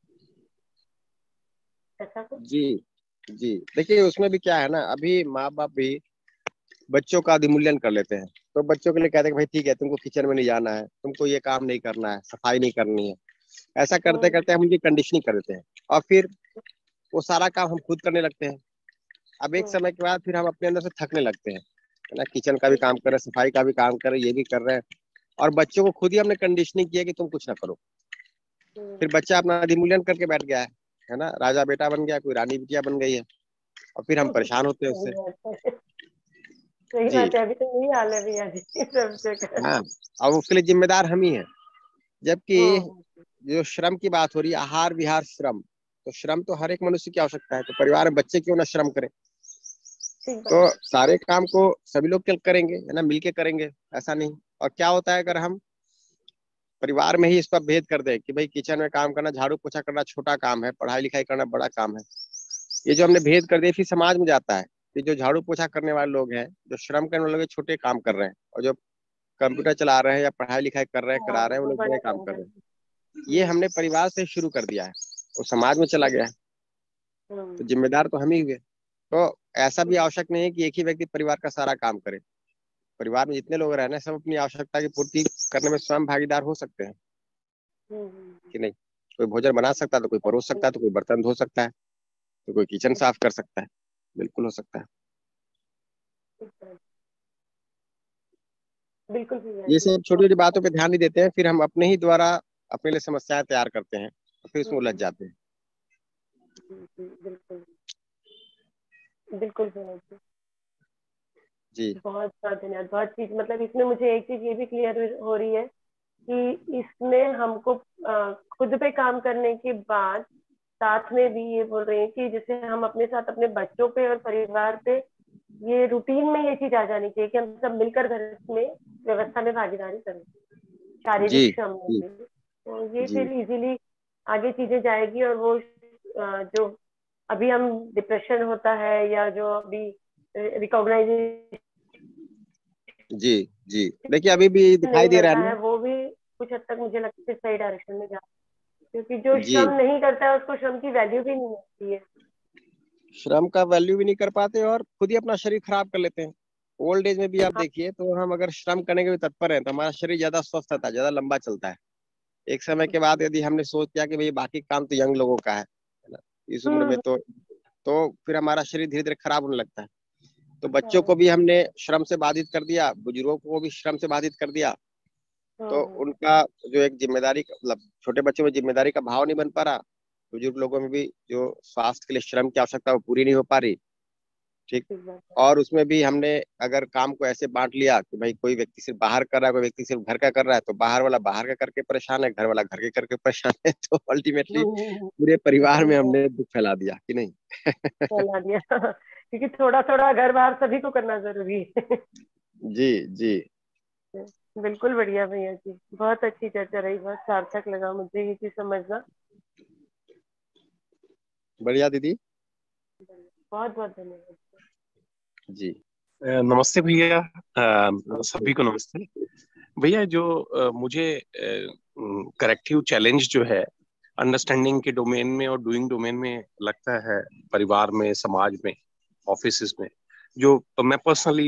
ऐसा कुछ। जी जी देखिए, उसमें भी क्या है ना, अभी माँ बाप भी बच्चों का अधिमूल्यन कर लेते हैं। तो बच्चों के लिए कहते हैं कि भाई ठीक है, तुमको किचन में नहीं जाना है, तुमको ये काम नहीं करना है, सफाई नहीं करनी है। ऐसा करते हम्म, करते हम उनकी कंडीशनिंग कर देते हैं, और फिर वो सारा काम हम खुद करने लगते हैं। अब एक हम्म, समय के बाद फिर हम अपने अंदर से थकने लगते हैं, है ना, किचन का भी काम कर रहे हैं, सफाई का भी काम कर रहे हैं, ये भी कर रहे हैं, और बच्चों को खुद ही हमने कंडीशनिंग किया कि तुम कुछ ना करो। हम्म, फिर बच्चा अपना अधिमूल्यन करके बैठ गया है है ना, राजा बेटा बन गया, कोई रानी बिटिया बन गई है, और फिर हम परेशान होते हैं सही उससे। बात है। सही जी बात है, अभी तो यही हाल है भैया जी सब जगह। हाँ, और उसके लिए जिम्मेदार हम ही हैं। जबकि हम्म, जो श्रम की बात हो रही है, आहार विहार श्रम, तो श्रम तो हर एक मनुष्य की आवश्यकता है, तो परिवार में बच्चे क्यों ना श्रम करें। ठीक तो बात है। सारे काम को सभी लोग चल करेंगे, है ना, मिलके करेंगे, ऐसा नहीं। और क्या होता है, अगर हम परिवार में ही इस पर भेद कर दें कि भाई किचन में काम करना, झाड़ू पोछा करना छोटा काम है, पढ़ाई लिखाई करना बड़ा काम है, ये जो हमने भेद कर दिया, फिर समाज में जाता है कि जो झाड़ू पोछा करने वाले लोग हैं, जो श्रम करने वाले लोग हैं, छोटे काम कर रहे हैं, और जो कंप्यूटर चला रहे हैं या पढ़ाई लिखाई कर रहे हैं, हाँ, करा रहे हैं, वो वो लोग बड़ा बड़े काम काम कर कर। रहे हैं। ये हमने परिवार से शुरू कर दिया है, वो समाज में चला गया है। तो हम्म, जिम्मेदार तो हम ही हुए। तो ऐसा भी आवश्यक नहीं है कि एक ही व्यक्ति परिवार का सारा काम करे। परिवार में जितने लोग रहने, सब अपनी आवश्यकता की पूर्ति करने में स्वयं भागीदार हो सकते हैं, हम्म, कि नहीं। कोई भोजन बना सकता है तो कोई परोस सकता है, तो कोई बर्तन धो सकता है, तो कोई किचन साफ कर सकता है, बिल्कुल हो सकता है। हम्म, बिल्कुल भैया ये जी। सब छोटी छोटी बातों पे ध्यान नहीं देते हैं, फिर हम अपने ही द्वारा अपने लिए समस्याएं तैयार करते हैं, और फिर उसमें उलझ हम्म, जाते हैं। जी जी बिल्कुल। बिल्कुल भैया जी। जी बहुत बहुत धन्यवाद। बहुत चीज मतलब इसमें मुझे एक चीज ये भी क्लियर हो रही है कि इसमें हमको अ, खुद पे काम करने के बाद साथ में भी ये बोल रहे हैं कि जैसे हम अपने साथ अपने बच्चों पे और परिवार पे ये रूटीन में ये चीज आ जानी चाहिए कि हम सब मिलकर घर में व्यवस्था में भागीदारी करें, जी शारीरिक श्रम में जी भी। तो ये जी फिर इजीली आगे चीजें जाएगी। और वो अ, जो अभी हम डिप्रेशन होता है या जो अभी रिकॉग्नाइजेशन जी जी देखिए, अभी भी दिखाई नहीं दे रहा है मिलता ना। है, वो भी कुछ हद तक मुझे लगता है सही डायरेक्शन में जा, क्योंकि जो जी, श्रम नहीं करता है उसको श्रम की वैल्यू भी नहीं होती है। श्रम का वैल्यू भी नहीं कर पाते, और खुद ही अपना शरीर खराब कर लेते हैं। ओल्ड एज में भी आप हाँ, देखिए, तो हम अगर श्रम करने के लिए तत्पर हैं तो हमारा शरीर ज्यादा स्वस्थ रहता है, ज्यादा लंबा चलता है। एक समय के बाद यदि हमने सोच लिया कि भाई बाकी काम तो यंग लोगों का है है ना, इस उम्र में हम्म, तो तो फिर हमारा शरीर धीरे धीरे खराब होने लगता है। तो बच्चों को भी हमने श्रम से बाधित कर दिया, बुजुर्गों को भी श्रम से बाधित कर दिया। तो उनका जो एक जिम्मेदारी, मतलब छोटे बच्चों में जिम्मेदारी का भाव नहीं बन पा रहा, बुजुर्ग लोगों में भी जो स्वास्थ्य के लिए श्रम की आवश्यकता वो पूरी नहीं हो पा रही। ठीक। और उसमें भी हमने अगर काम को ऐसे बांट लिया कि भाई कोई व्यक्ति सिर्फ बाहर कर रहा है, कोई व्यक्ति सिर्फ घर का कर रहा है, तो बाहर वाला बाहर का करके परेशान है, घर वाला घर के करके परेशान है। तो अल्टीमेटली पूरे परिवार में हमने दुख फैला दिया कि नहीं? फैला दिया क्योंकि थोड़ा थोड़ा घर बाहर सभी को करना जरूरी है। जी जी बिल्कुल बढ़िया भैया जी, बहुत अच्छी चर्चा रही, बहुत सार्थक लगा मुझे ये चीज समझना। बढ़िया दीदी, बहुत बहुत धन्यवाद जी। नमस्ते भैया, सभी को नमस्ते भैया। जो आ, मुझे करेक्टिव चैलेंज जो है अंडरस्टैंडिंग के डोमेन में और डूइंग डोमेन में लगता है, परिवार में, समाज में, ऑफिस में, जो मैं पर्सनली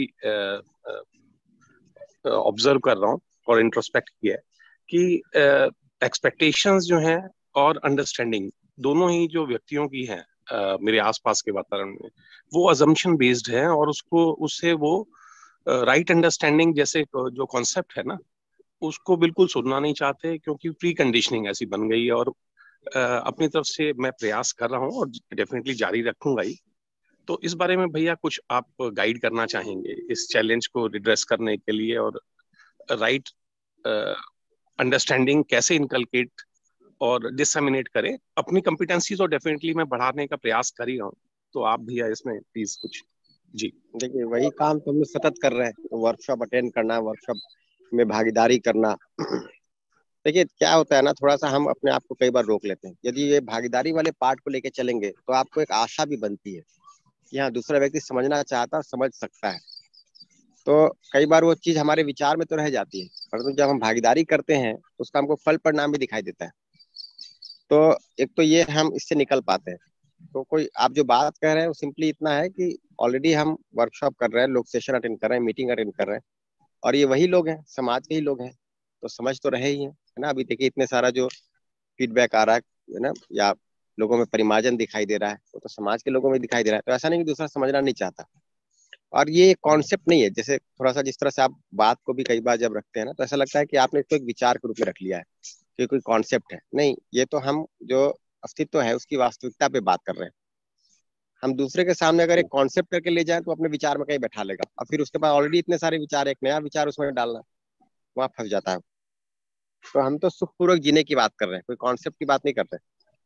ऑब्जर्व कर रहा हूँ और इंट्रोस्पेक्ट किया है कि एक्सपेक्टेशंस जो हैं और अंडरस्टैंडिंग दोनों ही जो व्यक्तियों की हैं Uh, मेरे आसपास के वातावरण में, वो अजम्पशन बेस्ड है और उसको उससे वो राइट uh, अंडरस्टैंडिंग right जैसे जो कॉन्सेप्ट है ना, उसको बिल्कुल सुनना नहीं चाहते, क्योंकि प्री कंडीशनिंग ऐसी बन गई है। और uh, अपनी तरफ से मैं प्रयास कर रहा हूँ और डेफिनेटली जारी रखूंगा ही। तो इस बारे में भैया कुछ आप गाइड करना चाहेंगे इस चैलेंज को रिड्रेस करने के लिए, और राइट अंडरस्टैंडिंग कैसे इनकलकेट और डिसमिनेट करें अपनी कॉम्पिटेंसी, तो डेफिनेटली मैं बढ़ाने का प्रयास कर ही रहा हूँ। तो आप भैया इसमें प्लीज कुछ। जी देखिए, वही काम तो हम लोग सतत कर रहे हैं, तो वर्कशॉप अटेंड करना, वर्कशॉप में भागीदारी करना। देखिए क्या होता है ना, थोड़ा सा हम अपने आप को कई बार रोक लेते हैं। यदि ये भागीदारी वाले पार्ट को लेके चलेंगे तो आपको एक आशा भी बनती है कि हाँ, दूसरा व्यक्ति समझना चाहता है, समझ सकता है। तो कई बार वो चीज हमारे विचार में तो रह जाती है, परंतु जब हम भागीदारी करते हैं तो उसका हमको फल परिणाम भी दिखाई देता है। तो एक तो ये हम इससे निकल पाते हैं। तो कोई आप जो बात कह रहे हैं वो सिंपली इतना है कि ऑलरेडी हम वर्कशॉप कर रहे हैं, लोग सेशन अटेंड कर रहे हैं, मीटिंग अटेंड कर रहे हैं, और ये वही लोग हैं, समाज के ही लोग हैं, तो समझ तो रहे ही हैं, है ना। अभी देखिए इतने सारा जो फीडबैक आ रहा है ना, या लोगों में परिमार्जन दिखाई दे रहा है, वो तो समाज के लोगों में दिखाई दे रहा है। तो ऐसा नहीं कि दूसरा समझना नहीं चाहता। और ये कॉन्सेप्ट नहीं है, जैसे थोड़ा सा जिस तरह से आप बात को भी कई बार जब रखते हैं ना, तो ऐसा लगता है कि आपने इसको एक विचार के रूप में रख लिया है कि कोई कॉन्सेप्ट है। नहीं, ये तो हम जो अस्तित्व है उसकी वास्तविकता पे बात कर रहे हैं। हम दूसरे के सामने अगर एक कॉन्सेप्ट करके ले जाए तो अपने विचार में कहीं बैठा लेगा, और फिर उसके बाद ऑलरेडी इतने सारे विचार, एक नया विचार उसमें डालना, वहां फंस जाता है। तो हम तो सुखपूर्वक जीने की बात कर रहे हैं, कोई कॉन्सेप्ट की बात नहीं कर रहे।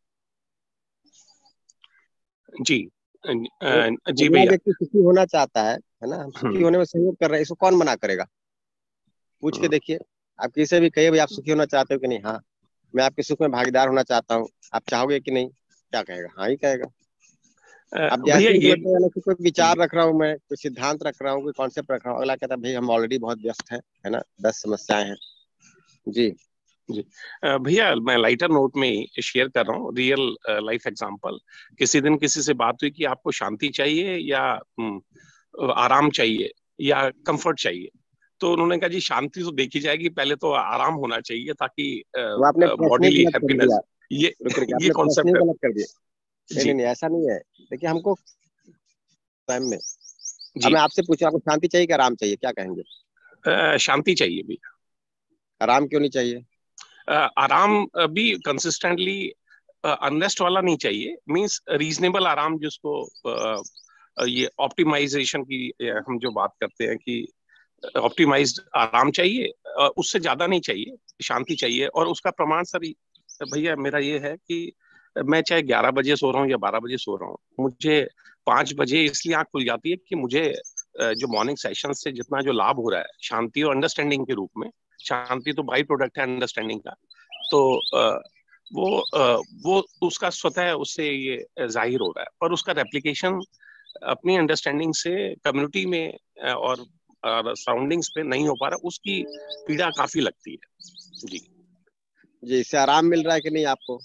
जी तो जी भैया, व्यक्ति सुखी होना चाहता है है ना, हम सुखी होने में सहयोग कर रहे हैं, इसको कौन मना करेगा? पूछ के देखिए, आप किसी से भी कहिए भाई आप सुखी होना चाहते हो कि नहीं? हाँ, मैं आपके सुख में भागीदार होना चाहता हूँ, आप चाहोगे कि नहीं? क्या कहेगा? हाँ ही कहेगा। अब जैसे ही ये कोई विचार रख रहा हूँ, मैं कोई सिद्धांत रख रहा हूँ, कोई कॉन्सेप्ट रख रहा हूँ, अगला कहता है भाई हम ऑलरेडी बहुत व्यस्त हैं, है ना, दस समस्याएं हैं। जी जी भैया, मैं लाइटर नोट में शेयर कर रहा हूँ रियल लाइफ एग्जांपल। किसी दिन किसी से बात हुई कि आपको शांति चाहिए या आराम चाहिए या कंफर्ट चाहिए, तो उन्होंने कहा जी शांति तो देखी जाएगी, पहले तो आराम होना चाहिए ताकि बॉडीली हैप्पीनेस। ये ये कॉन्सेप्ट गलत कर दिया। नहीं नहीं ऐसा नहीं है। देखिए हमको टाइम में, अब मैं आपसे पूछूं आपको शांति चाहिए कि आराम चाहिए, क्या कहेंगे? आ, शांति चाहिए भैया। आराम क्यों नहीं चाहिए? आ, आराम भी कंसिस्टेंटली अनरेस्ट वाला नहीं चाहिए, मींस रीजनेबल आराम, जिसको आ, ये ऑप्टिमाइजेशन की हम जो बात करते हैं कि ऑप्टिमाइज्ड आराम चाहिए, उससे ज्यादा नहीं चाहिए, शांति चाहिए। और उसका प्रमाण सर भैया मेरा ये है कि मैं चाहे ग्यारह बजे सो रहा हूँ या बारह बजे सो रहा हूँ, मुझे पांच बजे इसलिए आंख खुल जाती है कि मुझे जो मॉर्निंग सेशन से जितना जो लाभ हो रहा है शांति और अंडरस्टैंडिंग के रूप में, शांति तो बाई प्रोडक्ट है अंडरस्टैंडिंग का, तो वो वो उसका स्वतः उससे ये जाहिर हो रहा है। पर उसका रेप्लिकेशन अपनी अंडरस्टैंडिंग से कम्युनिटी में और सराउंडिंग्स पे नहीं हो पा रहा, उसकी पीड़ा काफी लगती है। जी जी इससे आराम मिल रहा है कि नहीं आपको?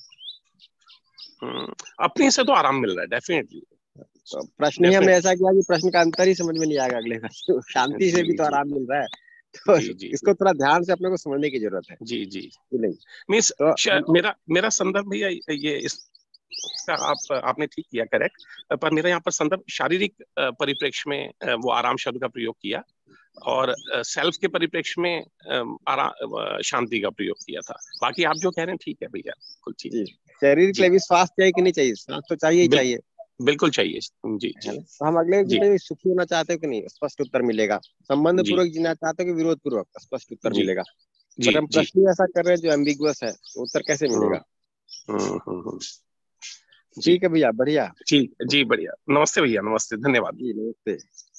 अपने से तो आराम मिल रहा है डेफिनेटली। तो प्रश्न ही हमने ऐसा किया कि प्रश्न का अंतर ही समझ में नहीं आएगा अगले का। तो शांति से भी तो आराम मिल रहा है, तो जी, जी, इसको थोड़ा ध्यान से अपने को समझने की जरूरत है। जी जी नहीं मींस तो, मेरा मेरा संदर्भ भैया ये इस आप आपने ठीक किया, करेक्ट। पर मेरा यहाँ पर संदर्भ शारीरिक अ, परिप्रेक्ष्य में अ, वो आराम शब्द का प्रयोग किया, और सेल्फ के परिप्रेक्ष्य में अम, आरा अ, शांति का प्रयोग किया था। बाकी आप जो कह रहे हैं ठीक है भैया, बिल्कुल ठीक। जी, शरीर के जी लिए भी स्वास्थ्य चाहिए कि नहीं चाहिए? स्वास्थ्य तो चाहिए ही बिल, चाहिए, बिल्कुल चाहिए। जी है जी ना? तो हम अगले जी जीवन में सुखी होना चाहते हो कि नहीं? स्पष्ट उत्तर मिलेगा। संबंध जी पूर्वक जीना चाहते हो कि विरोध पूर्वक? स्पष्ट उत्तर जी मिलेगा। जी बट हम जी। प्रश्न ही ऐसा कर रहे हैं जो एम्बिगुअस है, तो उत्तर कैसे हम्म मिलेगा? हम्म हम्म हम्म, जी ठीक है भैया, बढ़िया। ठीक जी, बढ़िया। नमस्ते भैया, नमस्ते, धन्यवाद। जी नमस्ते।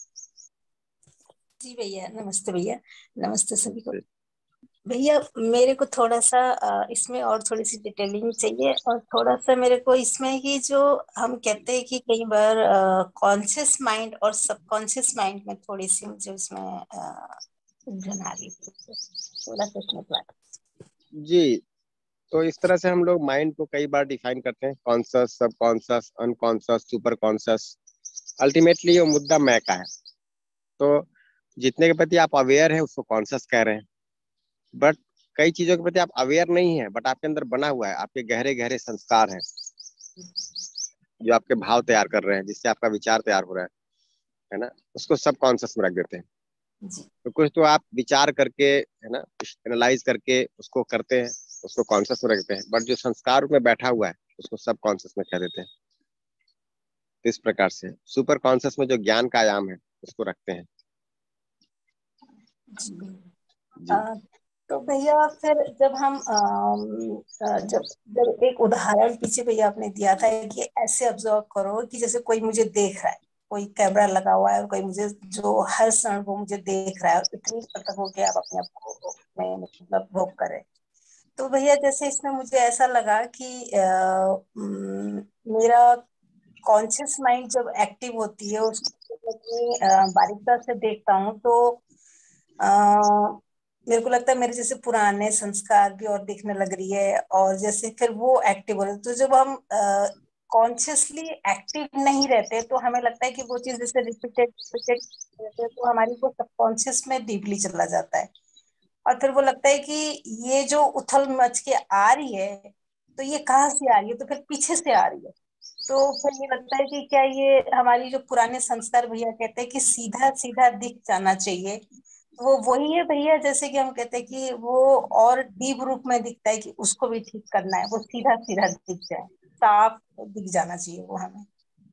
जी भैया नमस्ते। भैया नमस्ते सभी को। नमस्ते। भैया मेरे को थोड़ा सा अ, इसमें और थोड़ी सी डिटेलिंग चाहिए, और थोड़ा सा मेरे को इसमें कि जो हम कहते हैं कि कई बार कॉन्शियस माइंड और सबकॉन्शियस माइंड में थोड़ी सी मुझे उसमें अ, उलझन आ रही थी, तो थोड़ा सा उसमें बात। जी, तो इस तरह से हम लोग माइंड को कई बार डिफाइन करते हैं, conscious, subconscious, unconscious, super conscious. Ultimately ये मुद्दा मैं का है। तो जितने के प्रति आप अवेयर है उसको कॉन्शस कह रहे हैं, बट कई चीजों के प्रति आप अवेयर नहीं है, बट आपके अंदर बना हुआ है, आपके गहरे गहरे संस्कार हैं जो आपके भाव तैयार कर रहे हैं, जिससे आपका विचार तैयार हो रहा है है ना? उसको सब कॉन्शस में रख देते हैं। जी तो कुछ तो आप विचार करके, है ना, एनालाइज करके उसको करते हैं, उसको कॉन्शस में रखते हैं, बट जो संस्कार में बैठा हुआ है उसको सब कॉन्शस में कह देते हैं। तो इस प्रकार से सुपर कॉन्शस में जो ज्ञान का आयाम है उसको रखते हैं। जी भैया। जी अ, तो भैया फिर जब हम अम, अ, जब जब एक उदाहरण पीछे भैया आपने दिया था कि ऐसे ऑब्जर्व करो कि जैसे कोई मुझे देख रहा है, कोई कैमरा लगा हुआ है और कोई मुझे जो हर क्षण वो मुझे देख रहा है, और इतनी तक हो के आप अपने आप को में मतलब भोग करें। तो भैया जैसे इसमें मुझे ऐसा लगा कि अ, म, मेरा कॉन्शियस माइंड जब एक्टिव होती है उसको जब मैं अ, बारीकता से देखता हूँ, तो अ, मेरे को लगता है मेरे जैसे पुराने संस्कार भी और दिखने लग रही है, और जैसे फिर वो एक्टिव हो रहे, तो जब हम कॉन्शियसली एक्टिव नहीं रहते तो हमें लगता है कि वो चीज जैसे रिपीटेड रिपीटेड रहते हैं, तो हमारी वो सबकॉन्शियस में डीपली चला जाता है। और फिर वो लगता है कि ये जो उथल मच के आ रही है, तो ये कहाँ से आ रही है, तो फिर पीछे से आ रही है। तो फिर ये लगता है कि क्या ये हमारी जो पुराने संस्कार भैया कहते हैं कि सीधा सीधा दिख जाना चाहिए, तो वो वही है भैया, जैसे कि हम कहते हैं कि वो और डीप रूप में दिखता है कि उसको भी ठीक करना है, वो सीधा सीधा दिख जाए, साफ दिख जाना चाहिए वो हमें।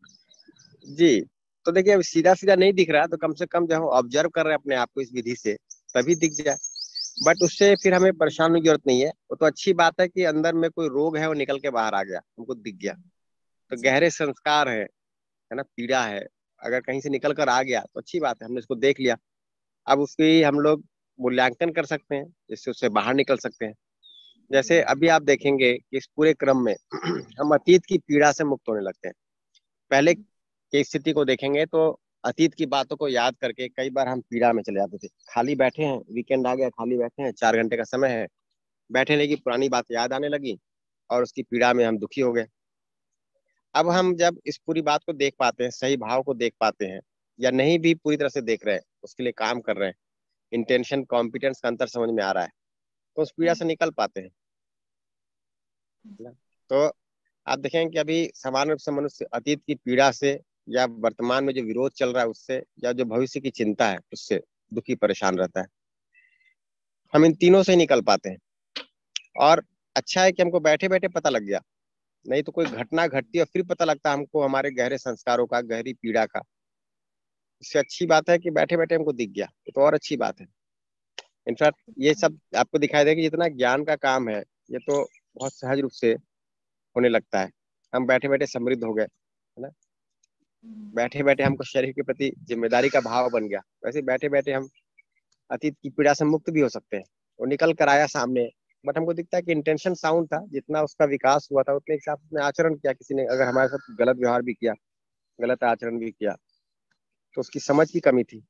जी। तो देखिए, अब सीधा सीधा नहीं दिख रहा तो कम से कम जब हम ऑब्जर्व कर रहे हैं अपने आप को इस विधि से, तभी दिख जाए। बट उससे फिर हमें परेशान होने की जरूरत नहीं है। वो तो अच्छी बात है कि अंदर में कोई रोग है वो निकल के बाहर आ गया, हमको दिख गया। तो जी गहरे संस्कार है है ना, पीड़ा है, अगर कहीं से निकल कर आ गया तो अच्छी बात है, हमने इसको देख लिया। अब उसकी हम लोग मूल्यांकन कर सकते हैं, जिससे उससे बाहर निकल सकते हैं। जैसे अभी आप देखेंगे कि इस पूरे क्रम में हम अतीत की पीड़ा से मुक्त होने लगते हैं। पहले की स्थिति को देखेंगे तो अतीत की बातों को याद करके कई बार हम पीड़ा में चले जाते थे। खाली बैठे हैं, वीकेंड आ गया, खाली बैठे हैं, चार घंटे का समय है, बैठे रहे की पुरानी बात याद आने लगी और उसकी पीड़ा में हम दुखी हो गए। अब हम जब इस पूरी बात को देख पाते हैं, सही भाव को देख पाते हैं, या नहीं भी पूरी तरह से देख रहे हैं, उसके लिए काम कर रहे हैं, इंटेंशन कॉम्पिटेंस का अंतर समझ में आ रहा है, तो उस पीड़ा से निकल पाते हैं ना? तो आप देखेंगे कि अभी सामान्य रूप से मनुष्य अतीत की पीड़ा से, या वर्तमान में जो विरोध चल रहा है उससे, या जो भविष्य की चिंता है उससे दुखी परेशान रहता है। हम इन तीनों से ही निकल पाते हैं। और अच्छा है कि हमको बैठे बैठे पता लग गया, नहीं तो कोई घटना घटती है फिर पता लगता है हमको हमारे गहरे संस्कारों का, गहरी पीड़ा का। इससे अच्छी बात है कि बैठे बैठे हमको दिख गया, ये तो और अच्छी बात है। इनफैक्ट ये सब आपको दिखाई देगा कि जितना ज्ञान का काम है, ये तो बहुत सहज रूप से होने लगता है। हम बैठे बैठे समृद्ध हो गए, है ना? बैठे बैठे हमको शरीर के प्रति जिम्मेदारी का भाव बन गया। वैसे बैठे बैठे हम अतीत की पीड़ा से मुक्त भी हो सकते हैं। वो निकल कर आया सामने, बट हमको दिखता है कि इंटेंशन साउंड था, जितना उसका विकास हुआ था उतने हिसाब से उसने आचरण किया। किसी ने अगर हमारे साथ गलत व्यवहार भी किया, गलत आचरण भी किया, तो उसकी समझ की कमी थी।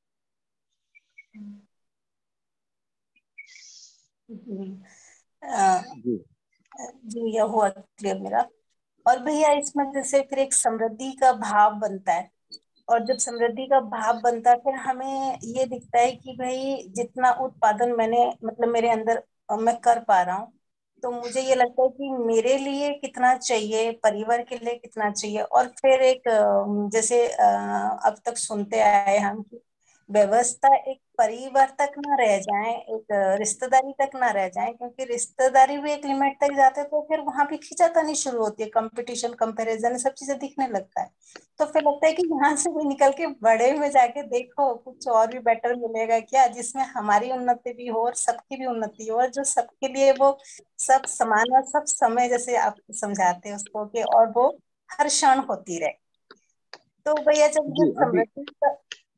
जी अ, जी जी यह हुआ क्लियर मेरा। और भैया इसमें जैसे फिर एक समृद्धि का भाव बनता है, और जब समृद्धि का भाव बनता है फिर हमें ये दिखता है कि भाई जितना उत्पादन मैंने मतलब मेरे अंदर अ, मैं कर पा रहा हूँ, तो मुझे ये लगता है कि मेरे लिए कितना चाहिए, परिवार के लिए कितना चाहिए, और फिर एक जैसे अब तक सुनते आए हम कि व्यवस्था एक परिवार तक ना रह जाए, एक रिश्तेदारी तक ना रह जाए, क्योंकि रिश्तेदारी भी एक लिमिट तक जाते हैं तो फिर वहां भी खींचातानी शुरू होती है, कंपटीशन, कंपैरिजन, सब चीजें दिखने लगता है। तो फिर लगता है कि यहाँ से भी निकल के बड़े में जाके देखो कुछ और भी बेटर मिलेगा क्या, जिसमें हमारी उन्नति भी हो और सबकी भी उन्नति हो, और जो सबके लिए वो सब समान और सब समय, जैसे आप समझाते हैं उसको कि, और वो हर क्षण होती रहे। तो भैया जब जी ये अभी समृद्धि का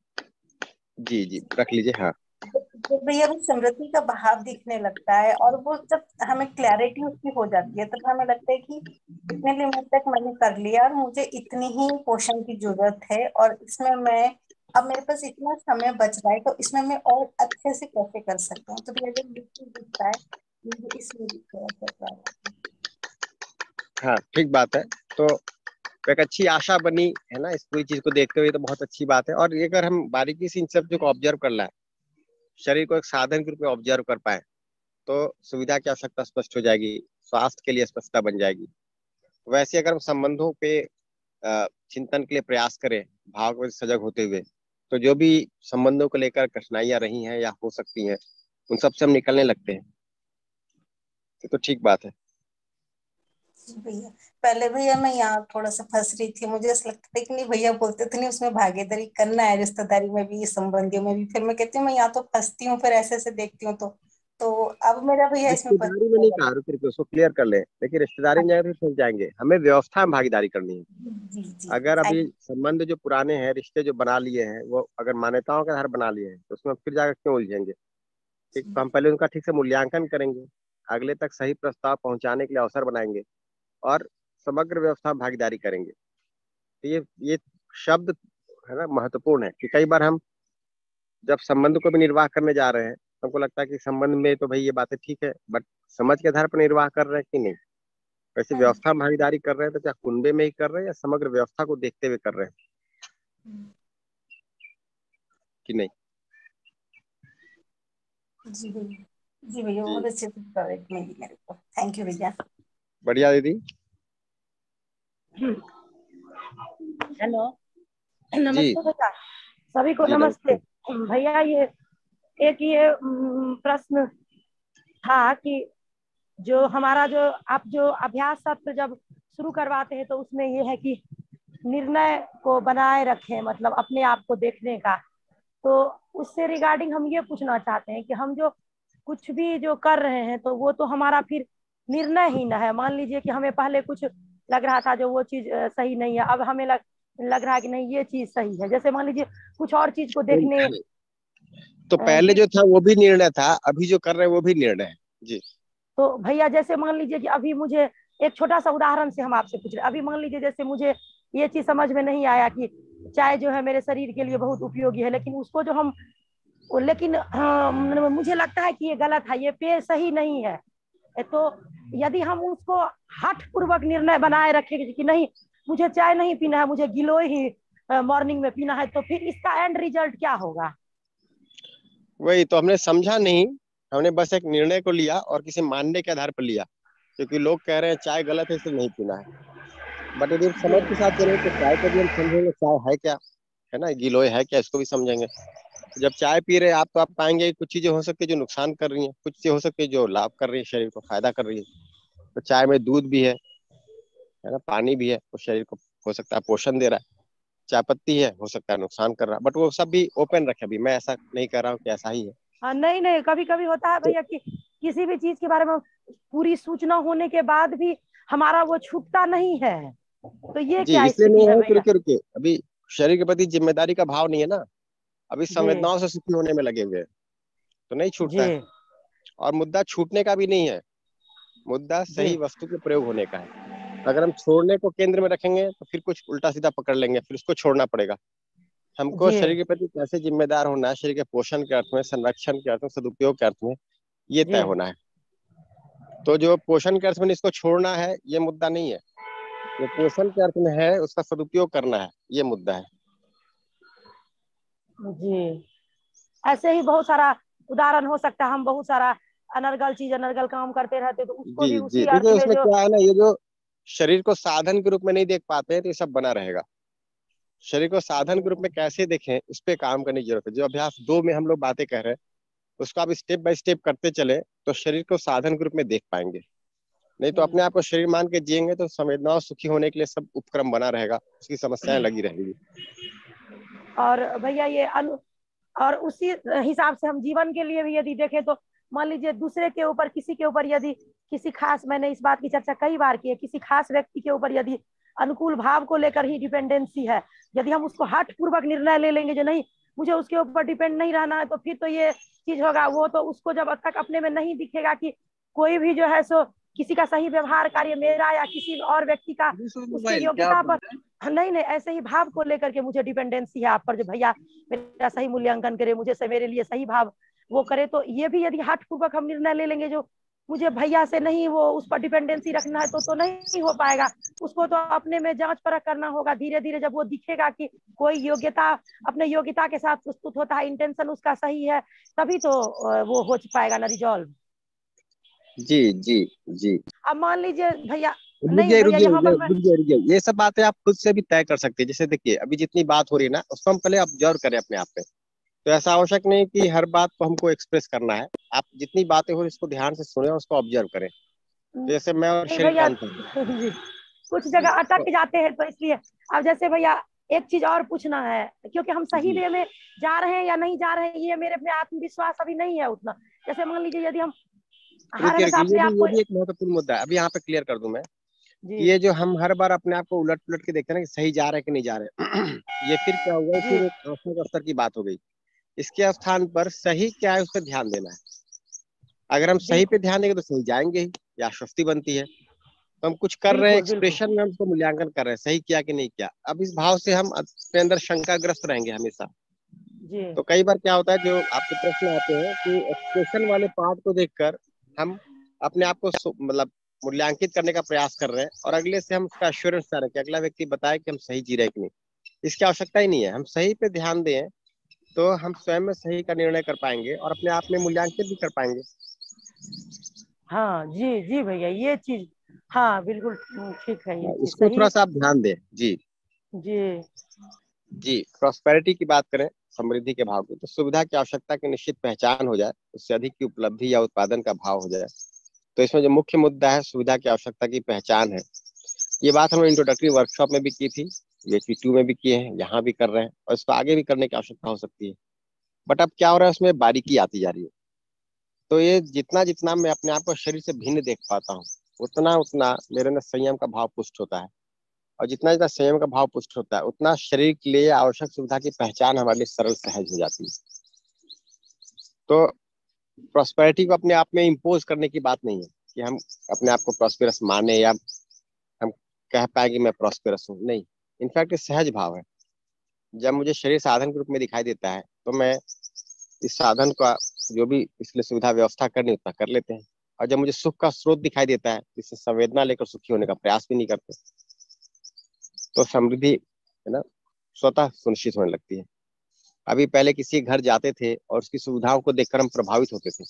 जी जी रख लीजिए। हाँ जब भैया वो समृद्धि का बहाव दिखने लगता है और वो जब हमें क्लैरिटी उसकी हो जाती है, तब हमें लगता है कि इतने लिमिट तक मैंने कर लिया और मुझे इतनी ही पोषण की जरूरत है, और इसमें मैं, अब मेरे पास इतना समय बच रहा है तो इसमें मैं और अच्छे से कैसे कर सकता हूँ। तो भैया जब लिखी दिखता है मुझे इसमें दिखता है। हाँ ठीक बात है। तो एक अच्छी आशा बनी है ना इस पूरी चीज को देखते हुए, तो बहुत अच्छी बात है। और ये अगर हम बारीकी से इन सब चीजों को ऑब्जर्व कर लें, शरीर को एक साधन के रूप में ऑब्जर्व कर पाए, तो सुविधा की आवश्यकता स्पष्ट हो जाएगी, स्वास्थ्य के लिए स्पष्टता बन जाएगी। वैसे अगर हम संबंधों पे अ, चिंतन के लिए प्रयास करें, भाव को सजग होते हुए, तो जो भी संबंधों को लेकर कठिनाइयां रही हैं या हो सकती हैं, उन सब से हम निकलने लगते हैं। ये तो ठीक बात है। जी भैया, पहले भैया मैं यहाँ थोड़ा सा फंस रही थी, मुझे ऐसा लगता था कि नहीं, भैया बोलते थे नहीं उसमें भागीदारी करना है, रिश्तेदारी में भी, संबंधियों में भी, फिर मैं कहती हूँ मैं यहाँ तो फंसती हूँ, फिर ऐसे ऐसे देखती हूँ, तो तो अब मेरा भैया इसमें पता रिश्तेदारी में नहीं कहा, रुक रुक उसको क्लियर कर ले। देखिए रिश्तेदारी में जाकर फंस जाएंगे, हमें व्यवस्था में भागीदारी करनी है। जी जी अगर आई- अभी संबंध जो पुराने हैं, रिश्ते जो बना लिए हैं, वो अगर मान्यताओं के आधार बना लिए हैं, तो उसमें फिर जाकर क्यों उलझेंगे। ठीक, तो हम पहले उनका ठीक से मूल्यांकन करेंगे, अगले तक सही प्रस्ताव पहुंचाने के लिए अवसर बनाएंगे, और समग्र व्यवस्था में भागीदारी करेंगे। तो ये ये शब्द है ना महत्वपूर्ण है कि कई बार हम जब संबंध को भी निर्वाह करने जा रहे हैं, हमको लगता है कि संबंध में तो भाई ये बातें ठीक है, बट समझ के आधार पर निर्वाह कर रहे हैं कि नहीं। वैसे हम्म, व्यवस्था में भागीदारी कर रहे हैं तो क्या कुनबे में ही कर रहे हैं या समग्र व्यवस्था को देखते हुए कर रहे हैं हम्म, कि नहीं। जी भैया, जी भैया जी बहुत अच्छे से करेक्ट मिली मेरे को, थैंक यू भैया। बढ़िया दीदी। हेलो, जी नमस्ते भैया, सभी को जी नमस्ते। नमस्ते। भैया ये एक ये अम, प्रश्न था कि जो हमारा जो आप जो अभ्यास सत्र जब शुरू करवाते हैं तो उसमें ये है कि निर्णय को बनाए रखें, मतलब अपने आप को देखने का। तो उससे रिगार्डिंग हम ये पूछना चाहते हैं कि हम जो कुछ भी जो कर रहे हैं तो वो तो हमारा फिर निर्णय ही ना है। मान लीजिए कि हमें पहले कुछ लग रहा था जो वो चीज अ, सही नहीं है, अब हमें लग लग रहा है कि नहीं ये चीज सही है। जैसे मान लीजिए कुछ और चीज को देखने तो अ, पहले की जो था वो भी निर्णय था, अभी जो कर रहे हैं वो भी निर्णय है। जी तो भैया जैसे मान लीजिए कि अभी मुझे एक छोटा सा उदाहरण से हम आपसे पूछ रहे हैं, अभी मान लीजिए जैसे मुझे ये चीज समझ में नहीं आया कि चाय जो है मेरे शरीर के लिए बहुत उपयोगी है, लेकिन उसको जो हम लेकिन हाँ, मुझे लगता है कि ये गलत है, ये पेय सही नहीं है। तो यदि हम उसको हठ पूर्वक निर्णय बनाए रखेंगे कि नहीं मुझे चाय नहीं पीना है, मुझे गिलोय ही मॉर्निंग में पीना है, तो फिर इसका एंड रिजल्ट क्या होगा। वही तो हमने समझा नहीं, हमने बस एक निर्णय को लिया और किसी मानने के आधार पर लिया, क्योंकि लोग कह रहे हैं चाय गलत है इसलिए नहीं पीना है। बट यदि हम समझ के साथ चलें तो चाय को भी हम समझेंगे चाय है क्या, है ना, गिलोय है क्या, इसको भी समझेंगे। जब चाय पी रहे हैं आप, तो आप पाएंगे कुछ चीजें हो सकती है जो नुकसान कर रही हैं, कुछ चीजें हो सकती है जो लाभ कर रही है, शरीर को फायदा कर रही है। तो चाय में दूध भी है है ना, पानी भी है, वो शरीर को हो सकता है पोषण दे रहा है। चाय पत्ती है, हो सकता है नुकसान कर रहा है, बट वो सब भी ओपन रखे। अभी मैं ऐसा नहीं कर रहा हूँ कि ऐसा ही है। हाँ नहीं नहीं, कभी कभी होता है तो भैया कि किसी भी चीज के बारे में पूरी सूचना होने के बाद भी हमारा वो छूटता नहीं है, तो ये जी क्या इसलिए स्थिति नहीं है है कि भैया। रुके रुके, अभी शरीर के प्रति जिम्मेदारी का भाव नहीं है ना, अभी जी संवेदनाओं से सुखी होने में लगे हुए हैं, तो नहीं जी छूटता है। और मुद्दा छूटने का भी नहीं है, मुद्दा जी सही वस्तु के प्रयोग होने का है। अगर हम छोड़ने को केंद्र में रखेंगे तो फिर कुछ उल्टा सीधा पकड़ लेंगे, फिर उसको छोड़ना पड़ेगा। हमको जी शरीर के प्रति कैसे जिम्मेदार होना है, शरीर के पोषण के अर्थ में, संरक्षण के अर्थ में, सदुपयोग के अर्थ में, ये जी तय होना है। तो जो पोषण के अर्थ में इसको छोड़ना है ये मुद्दा नहीं है, जो पोषण के अर्थ में है उसका सदुपयोग करना है, ये मुद्दा है। जी। ऐसे ही बहुत सारा उदाहरण हो सकता है, हम बहुत सारा अनर्गल चीज अनर्गल काम करते रहते, तो उसको जी भी जी उसी अर्थ देखिए में उसमें जो क्या है ना, ये जो शरीर को साधन के रूप में नहीं देख पाते हैं तो ये सब बना रहेगा। शरीर को साधन के रूप में कैसे देखें, इस पे काम करने की जरूरत है। जो अभ्यास दो में हम लोग बातें कह रहे हैं उसको आप स्टेप बाय स्टेप करते चले तो शरीर को साधन के रूप में देख पाएंगे। नहीं तो अपने आप को शरीर मान के जिएंगे तो संवेदनाओं सुखी होने के लिए सब उपक्रम बना रहेगा, उसकी समस्याएं लगी रहेंगी। और भैया ये अनु और उसी हिसाब से हम जीवन के लिए भी यदि देखें तो मान लीजिए दूसरे के ऊपर, किसी के ऊपर यदि किसी खास, मैंने इस बात की चर्चा कई बार की है, किसी खास व्यक्ति के ऊपर यदि अनुकूल भाव को लेकर ही डिपेंडेंसी है, यदि हम उसको हठ पूर्वक निर्णय ले लेंगे जो नहीं मुझे उसके ऊपर डिपेंड नहीं रहना है, तो फिर तो ये चीज होगा। वो तो उसको जब तक अपने में नहीं दिखेगा कि कोई भी जो है सो किसी का सही व्यवहार कार्य मेरा या किसी और व्यक्ति का उसके योग्यता पर, नहीं नहीं ऐसे ही भाव को लेकर के मुझे डिपेंडेंसी है आप पर, जो भैया मेरा सही मूल्यांकन करे, मुझे से मेरे लिए सही भाव वो करे, तो ये भी यदि हठ पूर्वक हम निर्णय ले लेंगे जो मुझे भैया से नहीं वो उस पर डिपेंडेंसी रखना है, तो तो नहीं हो पाएगा। उसको तो अपने में जांच परख करना होगा। धीरे धीरे जब वो दिखेगा कि कोई योग्यता अपने योग्यता के साथ प्रस्तुत होता है, इंटेंशन उसका सही है, तभी तो वो हो पाएगा ना रिजॉल्व। जी जी जी अब मान लीजिए भैया, रुकिए रुकिए रुकिए रुकिए, ये सब बातें आप खुद से भी तय कर सकते हैं। जैसे देखिए अभी जितनी बात हो रही है ना उसको हम पहले ऑब्जर्व करें अपने आप पे। तो ऐसा आवश्यक नहीं कि हर बात को हमको एक्सप्रेस करना है। आप जितनी बातें हो रही उसको ध्यान से सुने और उसको ऑब्जर्व करें। जैसे मैं और शरीर का अंतर कुछ जगह अटक जाते हैं, तो इसलिए अब जैसे भैया एक चीज और पूछना है, क्योंकि हम सही वे में जा रहे हैं या नहीं जा रहे हैं ये मेरे अपने आत्मविश्वास अभी नहीं है उतना। जैसे मान लीजिए यदि हम हर ये, हिसाब से आपको, ये भी एक महत्वपूर्ण मुद्दा है, अभी यहाँ पे क्लियर कर दूं मैं। ये जो हम हर बार अपने आप को उलट पुलट के देखते हैं ना कि सही जा रहे हैं कि नहीं जा रहे ये फिर क्या हुआ, फिर एक आत्मिक स्तर की बात हो गई। इसके स्थान पर सही क्या है उस पर ध्यान देना है। अगर हम सही पे ध्यान देंगे तो सही जाएंगे ही, या आश्वस्ति बनती है। तो हम कुछ कर रहे हैं, एक्सप्रेशन में हम उसको मूल्यांकन कर रहे हैं सही किया कि नहीं किया। अब इस भाव से हम अपने अंदर शंकाग्रस्त रहेंगे हमेशा। तो कई बार क्या होता है, जो आपके प्रश्न आते हैं कि एक्सप्रेशन वाले पार्ट को देखकर हम अपने आप को मतलब मूल्यांकित करने का प्रयास कर रहे हैं और अगले से हम उसका एश्योरेंस चाह रहे हैं कि अगला व्यक्ति बताए कि हम सही जी रहे कि नहीं। इसकी आवश्यकता ही नहीं है। हम सही पे ध्यान दें तो हम स्वयं में सही का निर्णय कर पाएंगे और अपने आप में मूल्यांकित भी कर पाएंगे। हाँ जी जी भैया ये चीज, हाँ बिल्कुल ठीक है, ये इसको थोड़ा सा आप ध्यान दें। जी जी जी प्रॉस्पेरिटी की बात करें, समृद्धि के भाव की, तो सुविधा की आवश्यकता की निश्चित पहचान हो जाए, उससे अधिक की उपलब्धि या उत्पादन का भाव हो जाए। तो इसमें जो मुख्य मुद्दा है सुविधा की आवश्यकता की पहचान है। ये बात हमने इंट्रोडक्टरी वर्कशॉप में भी की थी, ये पी टू में भी किए हैं, यहाँ भी कर रहे हैं और इसको आगे भी करने की आवश्यकता हो सकती है। बट अब क्या हो रहा है, उसमें बारीकी आती जा रही है। तो ये जितना जितना मैं अपने आप को शरीर से भिन्न देख पाता हूँ उतना उतना मेरे अंदर संयम का भाव पुष्ट होता है, और जितना जितना संयम का भाव पुष्ट होता है उतना शरीर के लिए आवश्यक सुविधा की पहचान हमारे लिए सरल सहज हो जाती है। तो प्रॉस्पेरिटी को अपने आप में इम्पोज करने की बात नहीं है कि हम अपने आप को प्रॉस्पेरस माने या हम कह पाए कि मैं प्रॉस्पेरस हूँ, नहीं। इनफैक्ट ये सहज भाव है। जब मुझे शरीर साधन के रूप में दिखाई देता है तो मैं इस साधन का जो भी इसलिए सुविधा व्यवस्था करनी उतना कर लेते हैं, और जब मुझे सुख का स्रोत दिखाई देता है इससे संवेदना लेकर सुखी होने का प्रयास भी नहीं करते, तो समृद्धि है ना स्वतः सुनिश्चित होने लगती है। अभी पहले किसी घर जाते थे और उसकी सुविधाओं को देखकर हम प्रभावित होते थे।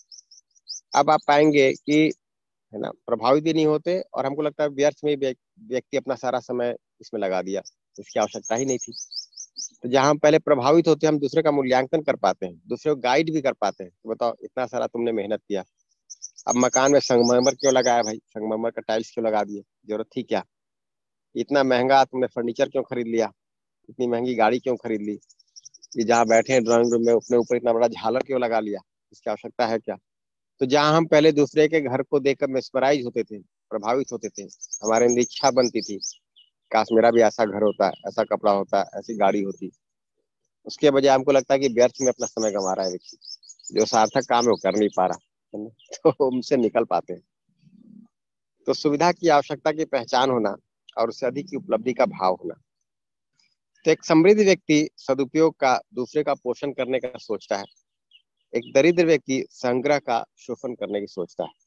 अब आप पाएंगे कि है ना प्रभावित भी नहीं होते, और हमको लगता है व्यर्थ में व्यक्ति अपना सारा समय इसमें लगा दिया, इसकी आवश्यकता ही नहीं थी। तो जहाँ हम पहले प्रभावित होते हैं हम दूसरे का मूल्यांकन कर पाते हैं, दूसरे को गाइड भी कर पाते हैं। तो बताओ इतना सारा तुमने मेहनत किया, अब मकान में संगमरमर क्यों लगाया भाई, संगमरमर का टाइल्स क्यों लगा दिए, जरूरत थी क्या? इतना महंगा तुमने फर्नीचर क्यों खरीद लिया, इतनी महंगी गाड़ी क्यों खरीद ली, ये जहाँ बैठे हैं ड्राइंग रूम में अपने ऊपर इतना बड़ा झालर क्यों लगा लिया, इसकी आवश्यकता है क्या? तो जहाँ हम पहले दूसरे के घर को देखकर मेस्मराइज होते थे, प्रभावित होते थे, हमारे अंदर इच्छा बनती थी काश मेरा भी ऐसा घर होता, ऐसा कपड़ा होता, ऐसी गाड़ी होती, उसके बजाय हमको लगता है कि व्यर्थ में अपना समय गंवा रहा है व्यक्ति, जो सार्थक काम है वो कर नहीं पा रहा है, तो उनसे निकल पाते हैं। तो सुविधा की आवश्यकता की पहचान होना और उससे अधिक की उपलब्धि का भाव होना। तो एक समृद्ध व्यक्ति सदुपयोग का, दूसरे का पोषण करने का सोचता है, एक दरिद्र व्यक्ति संग्रह का शोषण करने की सोचता है।